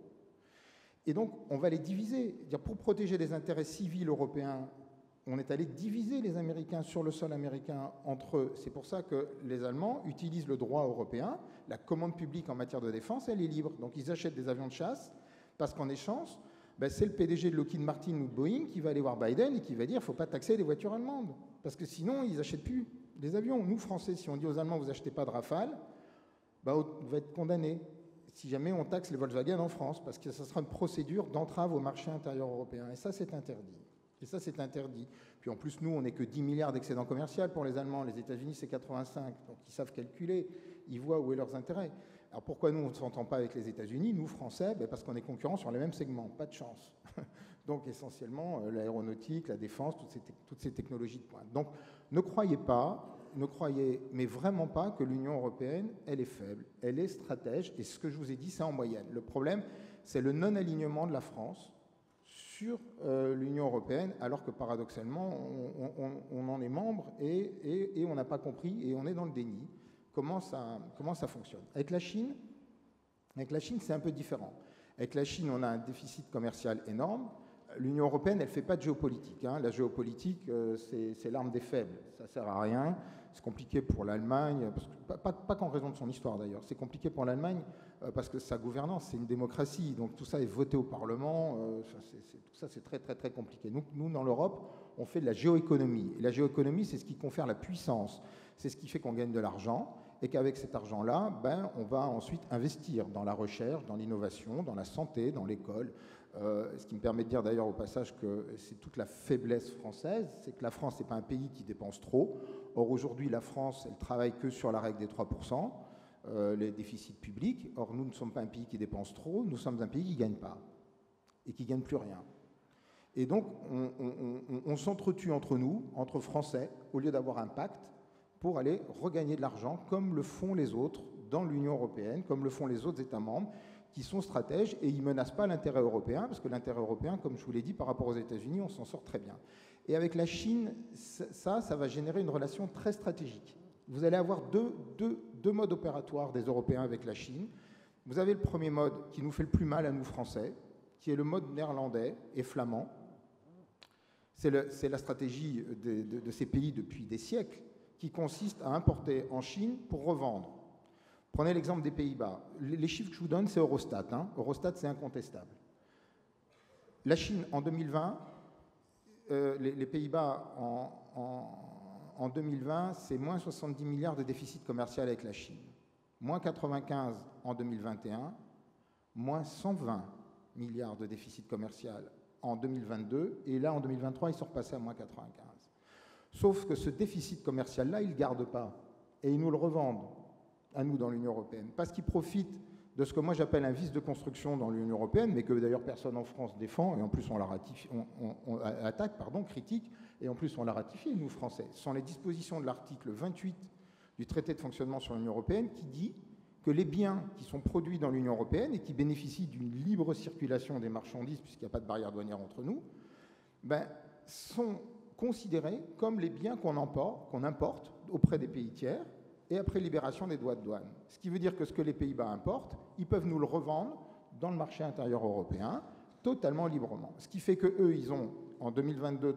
Et donc, on va les diviser. Pour protéger les intérêts civils européens, on est allé diviser les Américains sur le sol américain entre eux. C'est pour ça que les Allemands utilisent le droit européen. La commande publique en matière de défense, elle est libre. Donc, ils achètent des avions de chasse parce qu'en échange, c'est le PDG de Lockheed Martin ou de Boeing qui va aller voir Biden et qui va dire qu'il ne faut pas taxer les voitures allemandes. Parce que sinon, ils n'achètent plus des avions. Nous, Français, si on dit aux Allemands, vous n'achetez pas de Rafale, on va être condamné si jamais on taxe les Volkswagen en France, parce que ça sera une procédure d'entrave au marché intérieur européen. Et ça, c'est interdit. Puis en plus, nous, on n'est que 10 milliards d'excédents commerciaux pour les Allemands. Les États-Unis, c'est 85. Donc ils savent calculer, ils voient où est leurs intérêts. Alors pourquoi nous, on ne s'entend pas avec les États-Unis, nous, Français? Parce qu'on est concurrents sur les mêmes segments, pas de chance. Donc essentiellement, l'aéronautique, la défense, toutes ces technologies de pointe. Donc ne croyez, mais vraiment pas que l'Union européenne, elle est faible, elle est stratège, et ce que je vous ai dit, c'est en moyenne. Le problème, c'est le non-alignement de la France sur l'Union européenne, alors que paradoxalement, on en est membre et on n'a pas compris, et on est dans le déni. Comment ça fonctionne? Avec la Chine, c'est un peu différent. Avec la Chine, on a un déficit commercial énorme. L'Union européenne, elle ne fait pas de géopolitique. Hein. La géopolitique, c'est l'arme des faibles. Ça ne sert à rien. C'est compliqué pour l'Allemagne, pas qu'en raison de son histoire d'ailleurs. C'est compliqué pour l'Allemagne parce que sa gouvernance, c'est une démocratie. Donc tout ça est voté au Parlement. Tout ça, c'est très, très, très compliqué. Nous, dans l'Europe, on fait de la géoéconomie. Et la géoéconomie, c'est ce qui confère la puissance. C'est ce qui fait qu'on gagne de l'argent. Et qu'avec cet argent-là, on va ensuite investir dans la recherche, dans l'innovation, dans la santé, dans l'école. Ce qui me permet de dire d'ailleurs au passage que c'est toute la faiblesse française, c'est que la France n'est pas un pays qui dépense trop. Or aujourd'hui, la France, elle travaille que sur la règle des 3%, les déficits publics. Or nous ne sommes pas un pays qui dépense trop, nous sommes un pays qui ne gagne pas et qui ne gagne plus rien. Et donc on s'entretue entre nous, entre Français, au lieu d'avoir un pacte pour aller regagner de l'argent comme le font les autres dans l'Union européenne, comme le font les autres États membres, qui sont stratèges et ils ne menacent pas l'intérêt européen, parce que l'intérêt européen, comme je vous l'ai dit, par rapport aux États-Unis, on s'en sort très bien. Et avec la Chine, ça va générer une relation très stratégique. Vous allez avoir deux modes opératoires des Européens avec la Chine. Vous avez le premier mode qui nous fait le plus mal à nous Français, qui est le mode néerlandais et flamand. C'est la stratégie de ces pays depuis des siècles, qui consiste à importer en Chine pour revendre. Prenez l'exemple des Pays-Bas. Les chiffres que je vous donne, c'est Eurostat. Eurostat, c'est incontestable. La Chine, en 2020, les Pays-Bas, en 2020, c'est moins 70 milliards de déficit commercial avec la Chine. Moins 95 en 2021, moins 120 milliards de déficit commercial en 2022, et là, en 2023, ils sont repassés à moins 95. Sauf que ce déficit commercial-là, ils ne le gardent pas, et ils nous le revendent à nous dans l'Union européenne, parce qu'ils profitent de ce que moi j'appelle un vice de construction dans l'Union européenne, mais que d'ailleurs personne en France défend, et en plus on la ratifie, on attaque, critique, et en plus on l'a ratifié, nous Français. Ce sont les dispositions de l'article 28 du traité de fonctionnement sur l'Union européenne qui dit que les biens qui sont produits dans l'Union européenne et qui bénéficient d'une libre circulation des marchandises, puisqu'il n'y a pas de barrière douanière entre nous, sont considérés comme les biens qu'on importe auprès des pays tiers, et après libération des droits de douane. Ce qui veut dire que ce que les Pays-Bas importent, ils peuvent nous le revendre dans le marché intérieur européen, totalement librement. Ce qui fait qu'eux, ils ont, en 2022,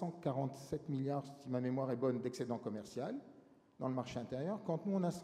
347 milliards, si ma mémoire est bonne, d'excédent commercial dans le marché intérieur, quand nous, on a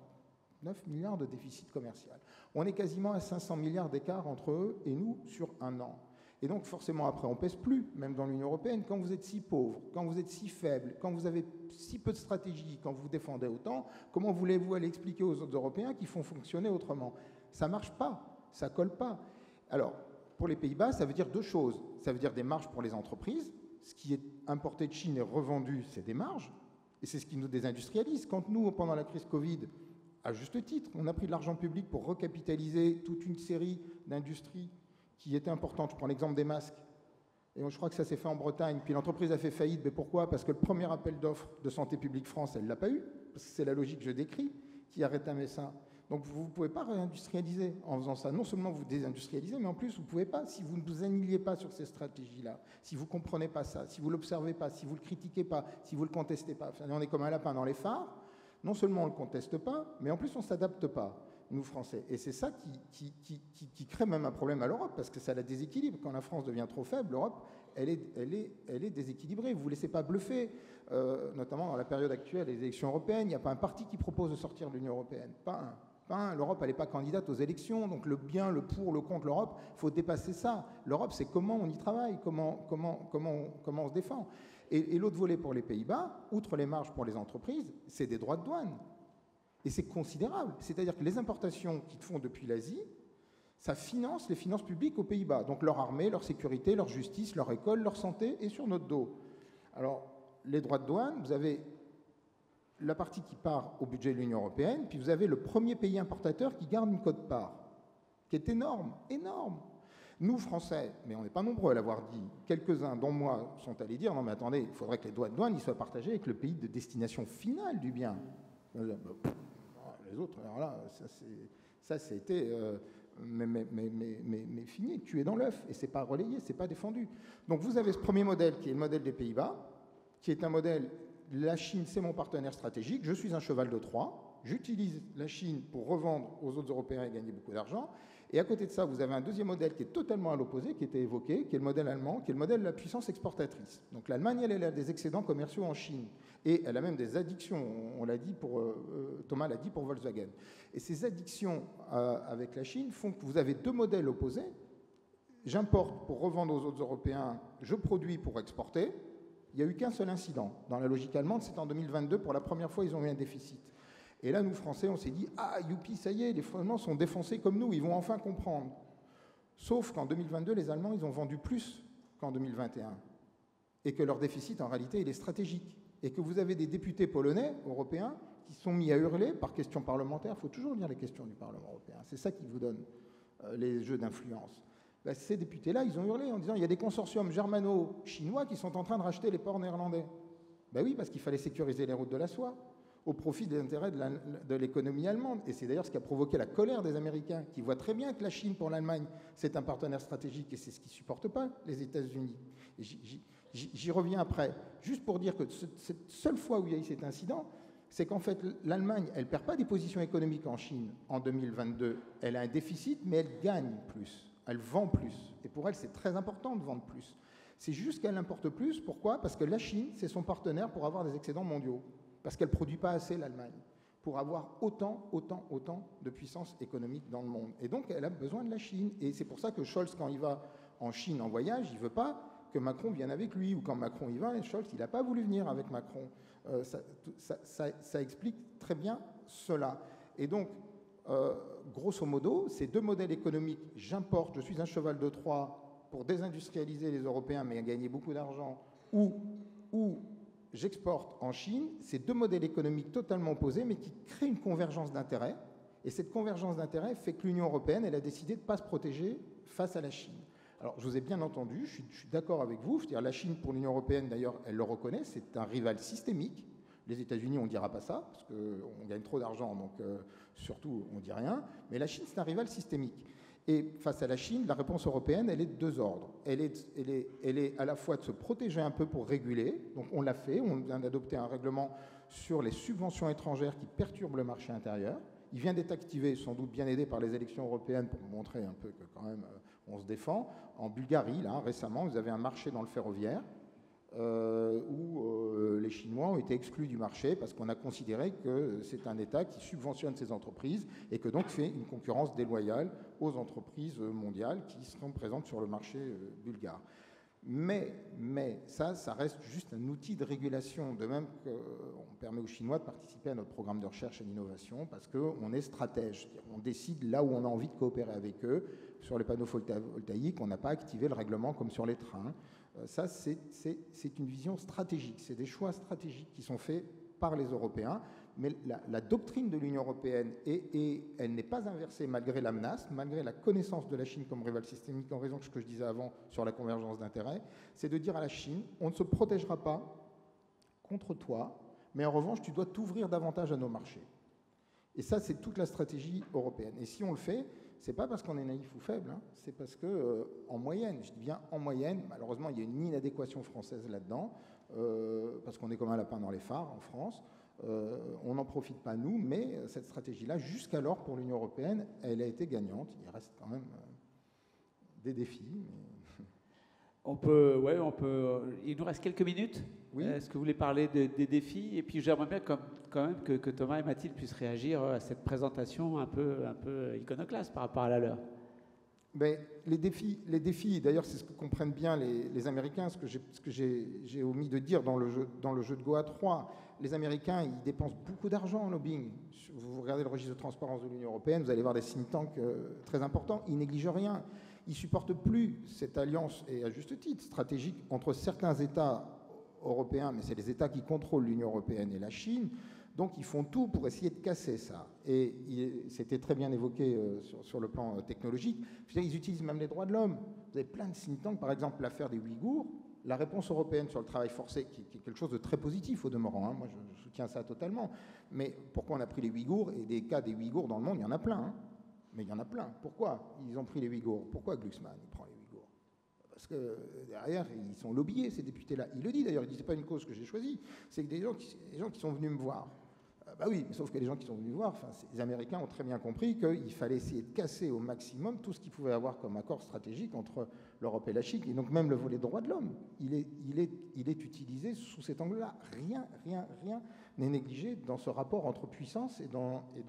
149 milliards de déficit commercial. On est quasiment à 500 milliards d'écart entre eux et nous sur un an. Et donc, forcément, après, on ne pèse plus, même dans l'Union européenne. Quand vous êtes si pauvre, quand vous êtes si faible, quand vous avez si peu de stratégie, quand vous vous défendez autant, comment voulez-vous aller expliquer aux autres Européens qu'ils font fonctionner autrement? Ça ne marche pas, ça ne colle pas. Alors, pour les Pays-Bas, ça veut dire deux choses. Ça veut dire des marges pour les entreprises. Ce qui est importé de Chine et revendu, c'est des marges. Et c'est ce qui nous désindustrialise. Quand nous, pendant la crise Covid, à juste titre, on a pris de l'argent public pour recapitaliser toute une série d'industries qui était importante. Je prends l'exemple des masques. Et je crois que ça s'est fait en Bretagne. Puis l'entreprise a fait faillite. Mais pourquoi? Parce que le premier appel d'offres de Santé publique France, elle ne l'a pas eu. Parce que c'est la logique que je décris qui a rétamé ça. Donc vous ne pouvez pas réindustrialiser en faisant ça. Non seulement vous désindustrialisez, mais en plus vous ne pouvez pas, si vous ne vous annihilez pas sur ces stratégies-là, si vous ne comprenez pas ça, si vous ne l'observez pas, si vous ne le critiquez pas, si vous ne le contestez pas. Enfin, on est comme un lapin dans les phares. Non seulement on ne le conteste pas, mais en plus on ne s'adapte pas, nous Français. Et c'est ça qui crée même un problème à l'Europe, parce que ça la déséquilibre. Quand la France devient trop faible, l'Europe, elle est déséquilibrée. Vous ne vous laissez pas bluffer, notamment dans la période actuelle des élections européennes. Il n'y a pas un parti qui propose de sortir de l'Union européenne. Pas un. L'Europe, elle n'est pas candidate aux élections, donc le bien, le pour, le contre l'Europe, il faut dépasser ça. L'Europe, c'est comment on y travaille, comment on se défend. Et l'autre volet pour les Pays-Bas, outre les marges pour les entreprises, c'est des droits de douane. Et c'est considérable. C'est-à-dire que les importations qu'ils font depuis l'Asie, ça finance les finances publiques aux Pays-Bas. Donc leur armée, leur sécurité, leur justice, leur école, leur santé est sur notre dos. Alors, les droits de douane, vous avez la partie qui part au budget de l'Union européenne, puis vous avez le premier pays importateur qui garde une quote-part, qui est énorme, énorme. Nous, Français, mais on n'est pas nombreux à l'avoir dit, quelques-uns, dont moi, sont allés dire « Non, mais attendez, il faudrait que les droits de douane ils soient partagés avec le pays de destination finale du bien. » Les autres, alors là, ça a été mais fini, tué dans l'œuf, et c'est pas relayé, c'est pas défendu. Donc vous avez ce premier modèle qui est le modèle des Pays-Bas, qui est un modèle, la Chine c'est mon partenaire stratégique, je suis un cheval de Troie, j'utilise la Chine pour revendre aux autres Européens et gagner beaucoup d'argent, et à côté de ça, vous avez un deuxième modèle qui est totalement à l'opposé, qui était évoqué, qui est le modèle allemand, qui est le modèle de la puissance exportatrice. Donc l'Allemagne, elle a des excédents commerciaux en Chine, et elle a même des addictions, on l'a dit Thomas l'a dit pour Volkswagen. Et ces addictions avec la Chine font que vous avez deux modèles opposés. J'importe pour revendre aux autres Européens, je produis pour exporter. Il n'y a eu qu'un seul incident. Dans la logique allemande, c'est en 2022, pour la première fois, ils ont eu un déficit. Et là, nous, Français, on s'est dit « Ah, youpi, ça y est, les Allemands sont défoncés comme nous, ils vont enfin comprendre. » Sauf qu'en 2022, les Allemands, ils ont vendu plus qu'en 2021. Et que leur déficit, en réalité, il est stratégique. Et que vous avez des députés polonais, européens, qui sont mis à hurler par questions parlementaires. Il faut toujours lire les questions du Parlement européen. C'est ça qui vous donne les jeux d'influence. Ben, ces députés-là, ils ont hurlé en disant « Il y a des consortiums germano-chinois qui sont en train de racheter les ports néerlandais. » Ben oui, parce qu'il fallait sécuriser les routes de la soie. au profit des intérêts de l'économie allemande. Et c'est d'ailleurs ce qui a provoqué la colère des Américains, qui voient très bien que la Chine, pour l'Allemagne, c'est un partenaire stratégique, et c'est ce qu'ils ne supportent pas, les États-Unis. Et j'y reviens après. Juste pour dire que cette seule fois où il y a eu cet incident, c'est qu'en fait, l'Allemagne, elle ne perd pas des positions économiques en Chine en 2022. Elle a un déficit, mais elle gagne plus. Elle vend plus. Et pour elle, c'est très important de vendre plus. C'est juste qu'elle importe plus. Pourquoi? Parce que la Chine, c'est son partenaire pour avoir des excédents mondiaux. Parce qu'elle ne produit pas assez, l'Allemagne, pour avoir autant de puissance économique dans le monde. Et donc, elle a besoin de la Chine. Et c'est pour ça que Scholz, quand il va en Chine en voyage, il ne veut pas que Macron vienne avec lui. Ou quand Macron y va, et Scholz, il n'a pas voulu venir avec Macron. Ça explique très bien cela. Et donc, grosso modo, ces deux modèles économiques, j'importe, je suis un cheval de Troie pour désindustrialiser les Européens, mais gagner beaucoup d'argent, ou j'exporte en Chine, c'est deux modèles économiques totalement opposés, mais qui créent une convergence d'intérêts. Et cette convergence d'intérêts fait que l'Union européenne, elle a décidé de ne pas se protéger face à la Chine. Alors, je vous ai bien entendu, je suis d'accord avec vous. C'est-à-dire, la Chine, pour l'Union européenne, d'ailleurs, elle le reconnaît, c'est un rival systémique. Les États-Unis, on ne dira pas ça, parce qu'on gagne trop d'argent, donc surtout, on ne dit rien. Mais la Chine, c'est un rival systémique. Et face à la Chine, la réponse européenne, elle est de deux ordres. Elle est à la fois de se protéger un peu pour réguler. Donc, on l'a fait. On vient d'adopter un règlement sur les subventions étrangères qui perturbent le marché intérieur. Il vient d'être activé, sans doute bien aidé par les élections européennes, pour montrer un peu que quand même on se défend. En Bulgarie, là, récemment, vous avez un marché dans le ferroviaire où les Chinois ont été exclus du marché parce qu'on a considéré que c'est un État qui subventionne ces entreprises et que donc fait une concurrence déloyale aux entreprises mondiales qui sont présentes sur le marché bulgare. Mais ça reste juste un outil de régulation, de même qu'on permet aux Chinois de participer à notre programme de recherche et d'innovation parce qu'on est stratège. On décide là où on a envie de coopérer avec eux. Sur les panneaux photovoltaïques, on n'a pas activé le règlement comme sur les trains. Ça, c'est une vision stratégique. C'est des choix stratégiques qui sont faits par les Européens. Mais la doctrine de l'Union européenne, elle n'est pas inversée malgré la menace, malgré la connaissance de la Chine comme rival systémique, en raison de ce que je disais avant sur la convergence d'intérêts, c'est de dire à la Chine, on ne se protégera pas contre toi, mais en revanche, tu dois t'ouvrir davantage à nos marchés. Et ça, c'est toute la stratégie européenne. Et si on le fait, c'est pas parce qu'on est naïf ou faible, hein, c'est parce que, en moyenne, je dis bien en moyenne, malheureusement, il y a une inadéquation française là-dedans, parce qu'on est comme un lapin dans les phares en France. On n'en profite pas nous, mais cette stratégie-là, jusqu'alors pour l'Union européenne, elle a été gagnante. Il reste quand même des défis. Mais...
On peut. Il nous reste quelques minutes.
Oui.
Est-ce que vous voulez parler des défis? Et puis j'aimerais bien quand même que Thomas et Mathilde puissent réagir à cette présentation un peu iconoclaste par rapport à la leur.
Ben, les défis, d'ailleurs, c'est ce que comprennent bien les Américains, ce que j'ai omis de dire dans le jeu de Go à 3. Les Américains, ils dépensent beaucoup d'argent en lobbying. Vous regardez le registre de transparence de l'Union européenne, vous allez voir des think tanks très importants. Ils négligent rien. Ils ne supportent plus cette alliance, et à juste titre, stratégique entre certains États européens, mais c'est les États qui contrôlent l'Union européenne et la Chine. Donc, ils font tout pour essayer de casser ça. Et c'était très bien évoqué sur le plan technologique. Ils utilisent même les droits de l'homme. Vous avez plein de think tanks, par exemple l'affaire des Ouïghours. La réponse européenne sur le travail forcé, qui est quelque chose de très positif au demeurant, hein. Moi je soutiens ça totalement. Mais pourquoi on a pris les Ouïghours? Et des cas des Ouïghours dans le monde, il y en a plein. Hein. Mais il y en a plein. Pourquoi ils ont pris les Ouïghours? Pourquoi Glucksmann prend les Ouïghours? Parce que derrière, ils sont lobbyés, ces députés-là. Il le dit d'ailleurs, il dit c'est pas une cause que j'ai choisie, c'est que des gens qui sont venus me voir. Bah oui, sauf que les gens qui sont venus voir, les Américains ont très bien compris qu'il fallait essayer de casser au maximum tout ce qu'il pouvait avoir comme accord stratégique entre l'Europe et la Chine. Et donc même le volet droits de l'homme, il est utilisé sous cet angle-là. Rien n'est négligé dans ce rapport entre puissances et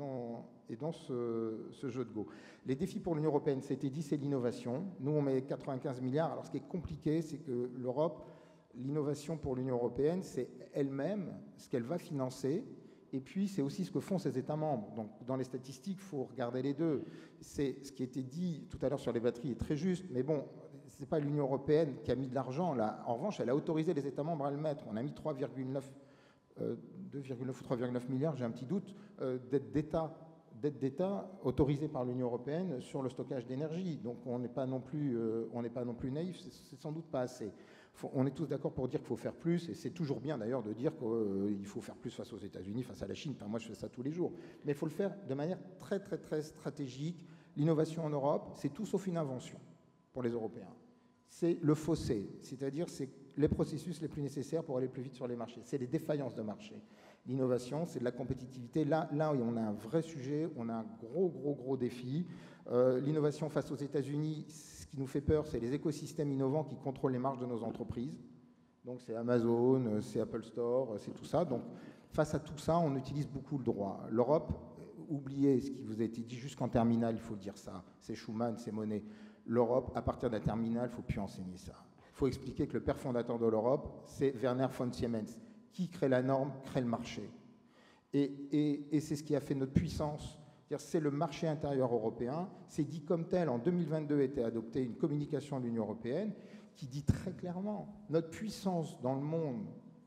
dans ce jeu de Go. Les défis pour l'Union européenne, c'était dit, c'est l'innovation. Nous, on met 95 milliards. Alors ce qui est compliqué, c'est que l'Europe, l'innovation pour l'Union européenne, c'est elle-même ce qu'elle va financer. Et puis, c'est aussi ce que font ces États membres. Donc, dans les statistiques, il faut regarder les deux. C'est ce qui a été dit tout à l'heure sur les batteries est très juste, mais bon, ce n'est pas l'Union européenne qui a mis de l'argent là. En revanche, elle a autorisé les États membres à le mettre. On a mis 2,9 ou 3,9 milliards, j'ai un petit doute, d'États d'aide d'État autorisée par l'Union européenne sur le stockage d'énergie. Donc on n'est pas non plus naïf, c'est sans doute pas assez. On est tous d'accord pour dire qu'il faut faire plus, et c'est toujours bien d'ailleurs de dire qu'il faut faire plus face aux États-Unis, face à la Chine. Enfin, moi, je fais ça tous les jours. Mais il faut le faire de manière très, très, très stratégique. L'innovation en Europe, c'est tout sauf une invention pour les Européens. C'est le fossé, c'est-à-dire c'est les processus les plus nécessaires pour aller plus vite sur les marchés. C'est les défaillances de marché. L'innovation, c'est de la compétitivité. Là, on a un vrai sujet, on a un gros défi. L'innovation face aux États-Unis, ce qui nous fait peur, c'est les écosystèmes innovants qui contrôlent les marges de nos entreprises. Donc c'est Amazon, c'est Apple Store, c'est tout ça. Donc face à tout ça, on utilise beaucoup le droit. L'Europe, oubliez ce qui vous a été dit jusqu'en terminale, il faut dire ça. C'est Schuman, c'est Monnet. L'Europe, à partir de la terminale, il ne faut plus enseigner ça. Il faut expliquer que le père fondateur de l'Europe, c'est Werner von Siemens. Qui crée la norme, crée le marché. Et c'est ce qui a fait notre puissance. C'est le marché intérieur européen. C'est dit comme tel. En 2022 était adoptée une communication de l'Union européenne qui dit très clairement notre puissance dans le monde,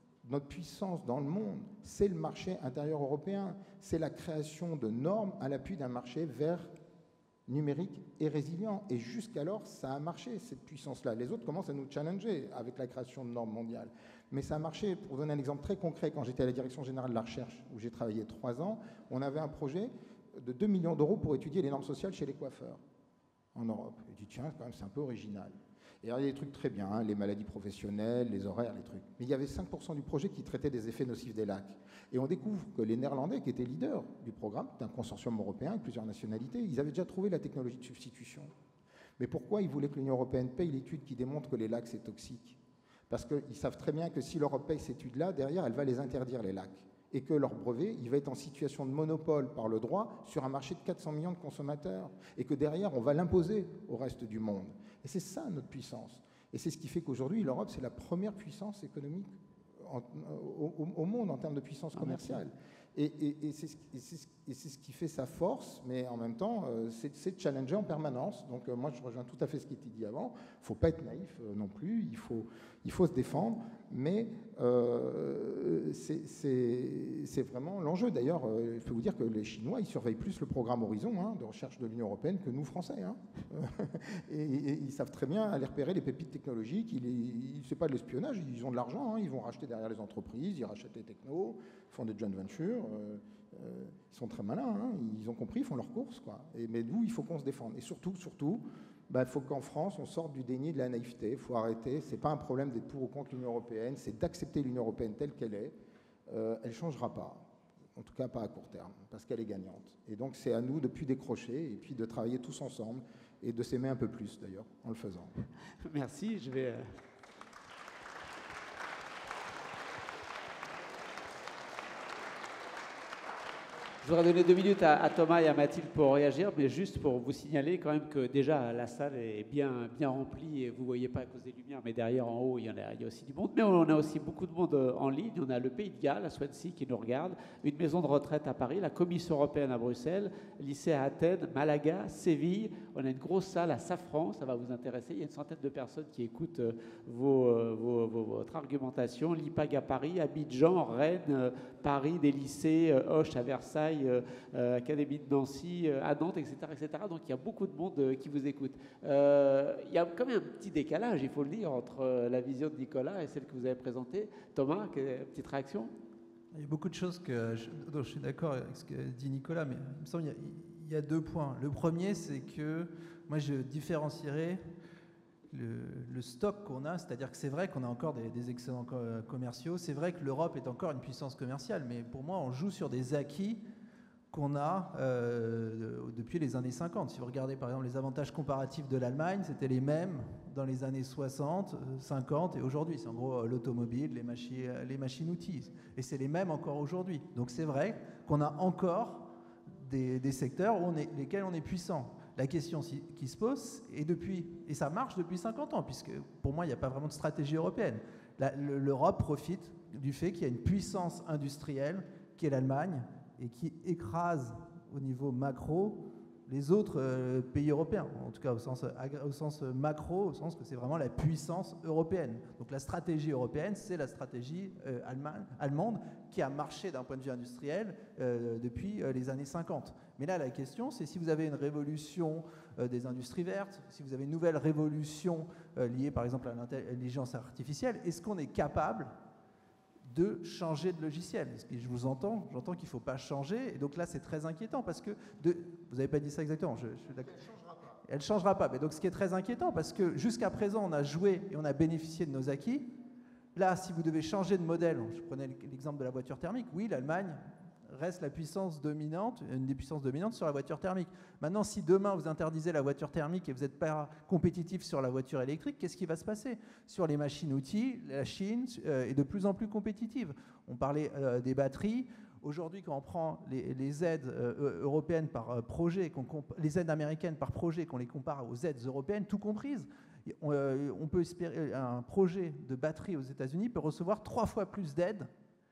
c'est le marché intérieur européen. C'est la création de normes à l'appui d'un marché vert, numérique et résilient. Et jusqu'alors, ça a marché, cette puissance-là. Les autres commencent à nous challenger avec la création de normes mondiales. Mais ça a marché. Pour donner un exemple très concret, quand j'étais à la Direction générale de la recherche, où j'ai travaillé 3 ans, on avait un projet de 2 millions d'euros pour étudier les normes sociales chez les coiffeurs en Europe. Et je dis, tiens, quand même, c'est un peu original. Et alors, il y a des trucs très bien, hein, les maladies professionnelles, les horaires, les trucs. Mais il y avait 5% du projet qui traitait des effets nocifs des lacs. Et on découvre que les Néerlandais, qui étaient leaders du programme, d'un consortium européen avec plusieurs nationalités, ils avaient déjà trouvé la technologie de substitution. Mais pourquoi ils voulaient que l'Union européenne paye l'étude qui démontre que les lacs, c'est toxique? Parce qu'ils savent très bien que si l'Europe paye cette étude-là, derrière, elle va les interdire, les lacs. Et que leur brevet, il va être en situation de monopole par le droit sur un marché de 400 millions de consommateurs. Et que derrière, on va l'imposer au reste du monde. Et c'est ça notre puissance. Et c'est ce qui fait qu'aujourd'hui, l'Europe, c'est la première puissance économique au monde en termes de puissance commerciale. Et c'est ce qui fait sa force, mais en même temps, c'est de challenger en permanence. Donc moi, je rejoins tout à fait ce qui était dit avant. Il ne faut pas être naïf non plus, il faut se défendre, mais c'est vraiment l'enjeu. D'ailleurs, il faut vous dire que les Chinois, ils surveillent plus le programme Horizon de recherche de l'Union européenne que nous, Français. Et ils savent très bien aller repérer les pépites technologiques. Ce n'est pas de l'espionnage, ils ont de l'argent, ils vont racheter derrière les entreprises, ils rachètent les technos, font des joint ventures, ils sont très malins, ils ont compris, ils font leurs courses, quoi. Mais nous, il faut qu'on se défende. Et surtout, il faut qu'en France, on sorte du déni de la naïveté, il faut arrêter. Ce n'est pas un problème d'être pour ou contre l'Union européenne, c'est d'accepter l'Union européenne telle qu'elle est. Elle ne changera pas, en tout cas pas à court terme, parce qu'elle est gagnante. Et donc c'est à nous de ne plus décrocher et puis de travailler tous ensemble et de s'aimer un peu plus, d'ailleurs, en le faisant.
Merci, je vais... Je voudrais donner 2 minutes à Thomas et à Mathilde pour réagir, mais juste pour vous signaler quand même que déjà la salle est bien remplie et vous ne voyez pas à cause des lumières, mais derrière en haut il y a aussi du monde. Mais on a aussi beaucoup de monde en ligne. On a le Pays de Galles à Swansea qui nous regarde, une maison de retraite à Paris, la Commission européenne à Bruxelles, lycée à Athènes, Malaga, Séville. On a une grosse salle à Safran, ça va vous intéresser. Il y a une centaine de personnes qui écoutent votre argumentation. L'IPAG à Paris, Abidjan, Rennes, Paris, des lycées, Auch à Versailles, Académie de Nancy, à Nantes, etc., etc. Donc il y a beaucoup de monde qui vous écoute. Il y a quand même un petit décalage, il faut le dire, entre la vision de Nicolas et celle que vous avez présentée. Thomas, petite réaction?
Il y a beaucoup de choses dont je suis d'accord avec ce que dit Nicolas, mais il me semble qu'il y a 2 points. Le premier, c'est que moi je différencierais le stock qu'on a, c'est-à-dire que c'est vrai qu'on a encore des excellents commerciaux, c'est vrai que l'Europe est encore une puissance commerciale, mais pour moi on joue sur des acquis qu'on a depuis les années 50. Si vous regardez par exemple les avantages comparatifs de l'Allemagne, c'était les mêmes dans les années 60, 50 et aujourd'hui. C'est en gros l'automobile, les machines-outils. Et c'est les mêmes encore aujourd'hui. Donc c'est vrai qu'on a encore des secteurs lesquels on est puissant. La question qui se pose, et ça marche depuis 50 ans, puisque pour moi il n'y a pas vraiment de stratégie européenne. L'Europe profite du fait qu'il y a une puissance industrielle qui est l'Allemagne, et qui écrase au niveau macro les autres pays européens, en tout cas au sens macro, au sens que c'est vraiment la puissance européenne. Donc la stratégie européenne, c'est la stratégie allemande qui a marché d'un point de vue industriel depuis les années 50. Mais là, la question, c'est si vous avez une révolution des industries vertes, si vous avez une nouvelle révolution liée par exemple à l'intelligence artificielle, est-ce qu'on est capable de changer de logiciel? Parce que j'entends qu'il ne faut pas changer, et donc là c'est très inquiétant, parce que, vous n'avez pas dit ça exactement, je suis d'accord. Elle ne changera pas, mais donc ce qui est très inquiétant, parce que jusqu'à présent on a joué et on a bénéficié de nos acquis. Là, si vous devez changer de modèle, je prenais l'exemple de la voiture thermique, oui, l'Allemagne reste la puissance dominante, une des puissances dominantes sur la voiture thermique. Maintenant, si demain vous interdisez la voiture thermique et vous n'êtes pas compétitif sur la voiture électrique, qu'est-ce qui va se passer? Sur les machines-outils, la Chine est de plus en plus compétitive. On parlait des batteries. Aujourd'hui, quand on prend les aides européennes par projet, les aides américaines par projet, qu'on les compare aux aides européennes, tout comprises, on peut espérer un projet de batterie aux États-Unis peut recevoir 3 fois plus d'aides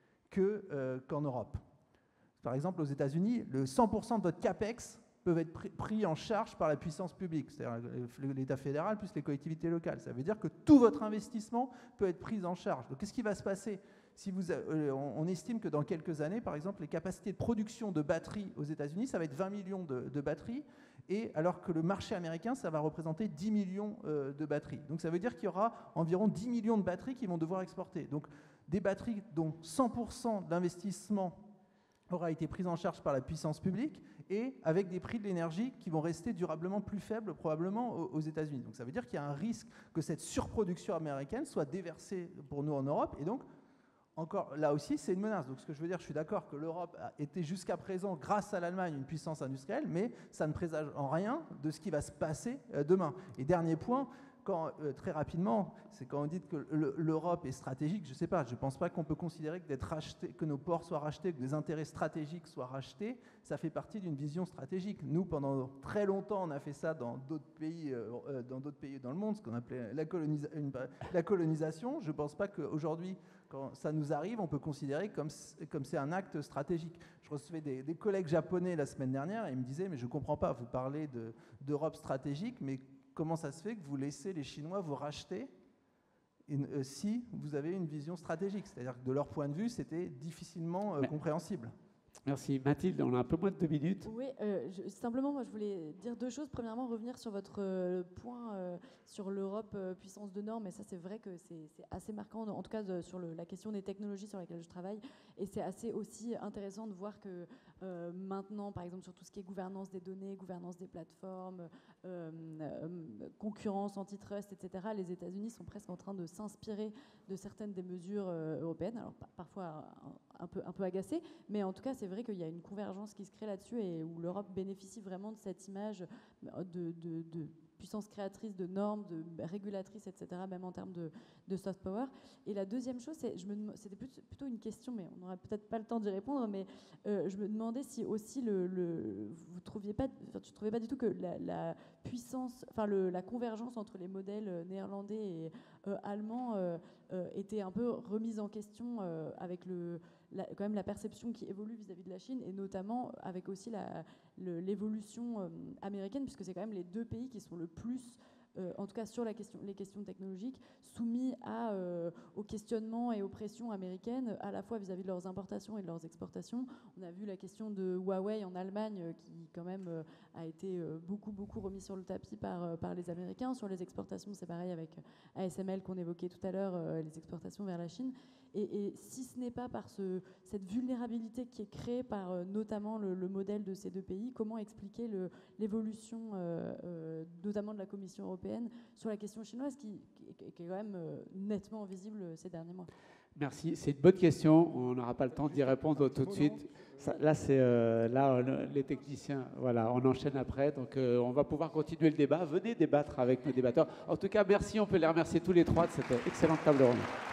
qu'en Europe. Par exemple, aux États-Unis, le 100% de votre CAPEX peuvent être pris en charge par la puissance publique, c'est-à-dire l'État fédéral plus les collectivités locales. Ça veut dire que tout votre investissement peut être pris en charge. Donc, qu'est-ce qui va se passer si on estime que dans quelques années, par exemple, les capacités de production de batteries aux États-Unis, ça va être 20 millions de batteries, et alors que le marché américain, ça va représenter 10 millions de batteries. Donc, ça veut dire qu'il y aura environ 10 millions de batteries qui vont devoir exporter. Donc, des batteries dont 100% de l'investissement aura été prise en charge par la puissance publique et avec des prix de l'énergie qui vont rester durablement plus faibles probablement aux États-Unis. Donc ça veut dire qu'il y a un risque que cette surproduction américaine soit déversée pour nous en Europe, et donc encore là aussi c'est une menace. Donc ce que je veux dire, je suis d'accord que l'Europe a été jusqu'à présent, grâce à l'Allemagne, une puissance industrielle, mais ça ne présage en rien de ce qui va se passer demain. Et dernier point, très rapidement, c'est quand on dit que l'Europe est stratégique, je ne sais pas, je ne pense pas qu'on peut considérer que nos ports soient rachetés, que des intérêts stratégiques soient rachetés, ça fait partie d'une vision stratégique. Nous, pendant très longtemps, on a fait ça dans d'autres pays dans le monde, ce qu'on appelait la colonisation. Je ne pense pas qu'aujourd'hui, quand ça nous arrive, on peut considérer comme c'est un acte stratégique. Je recevais des collègues japonais la semaine dernière et ils me disaient, mais je ne comprends pas, vous parlez d'Europe stratégique, mais comment ça se fait que vous laissez les Chinois vous racheter si vous avez une vision stratégique? C'est-à-dire que de leur point de vue, c'était difficilement compréhensible.
Merci. Mathilde, on a un peu moins de 2 minutes.
Oui, simplement, moi, je voulais dire 2 choses. Premièrement, revenir sur votre point sur l'Europe puissance de normes. Et ça, c'est vrai que c'est assez marquant, en tout cas sur la question des technologies sur lesquelles je travaille. Et c'est assez aussi intéressant de voir que maintenant, par exemple, sur tout ce qui est gouvernance des données, gouvernance des plateformes, concurrence, antitrust, etc., les États-Unis sont presque en train de s'inspirer de certaines des mesures européennes. Alors, parfois un peu agacées, mais en tout cas, c'est vrai qu'il y a une convergence qui se crée là-dessus et où l'Europe bénéficie vraiment de cette image de puissance créatrice, de normes, de régulatrice, etc., même en termes de soft power. Et la deuxième chose, c'était plutôt une question, mais on n'aura peut-être pas le temps d'y répondre, mais je me demandais si aussi tu ne trouvais pas du tout que la puissance, enfin la convergence entre les modèles néerlandais et allemands était un peu remise en question avec quand même la perception qui évolue vis-à-vis de la Chine, et notamment avec aussi l'évolution américaine, puisque c'est quand même les 2 pays qui sont le plus, en tout cas sur les questions technologiques, soumis aux questionnements et aux pressions américaines, à la fois vis-à-vis de leurs importations et de leurs exportations. On a vu la question de Huawei en Allemagne, qui quand même a été beaucoup remis sur le tapis par les Américains. Sur les exportations, c'est pareil avec ASML qu'on évoquait tout à l'heure, les exportations vers la Chine. Et si ce n'est pas par cette vulnérabilité qui est créée par notamment le modèle de ces 2 pays, comment expliquer l'évolution notamment de la Commission européenne sur la question chinoise qui est quand même nettement visible ces derniers mois?
Merci, c'est une bonne question. On n'aura pas le temps d'y répondre tout de suite. Là, les techniciens, voilà, on enchaîne après. Donc, on va pouvoir continuer le débat. Venez débattre avec nos débatteurs. En tout cas, merci. On peut les remercier tous les 3 de cette excellente table ronde.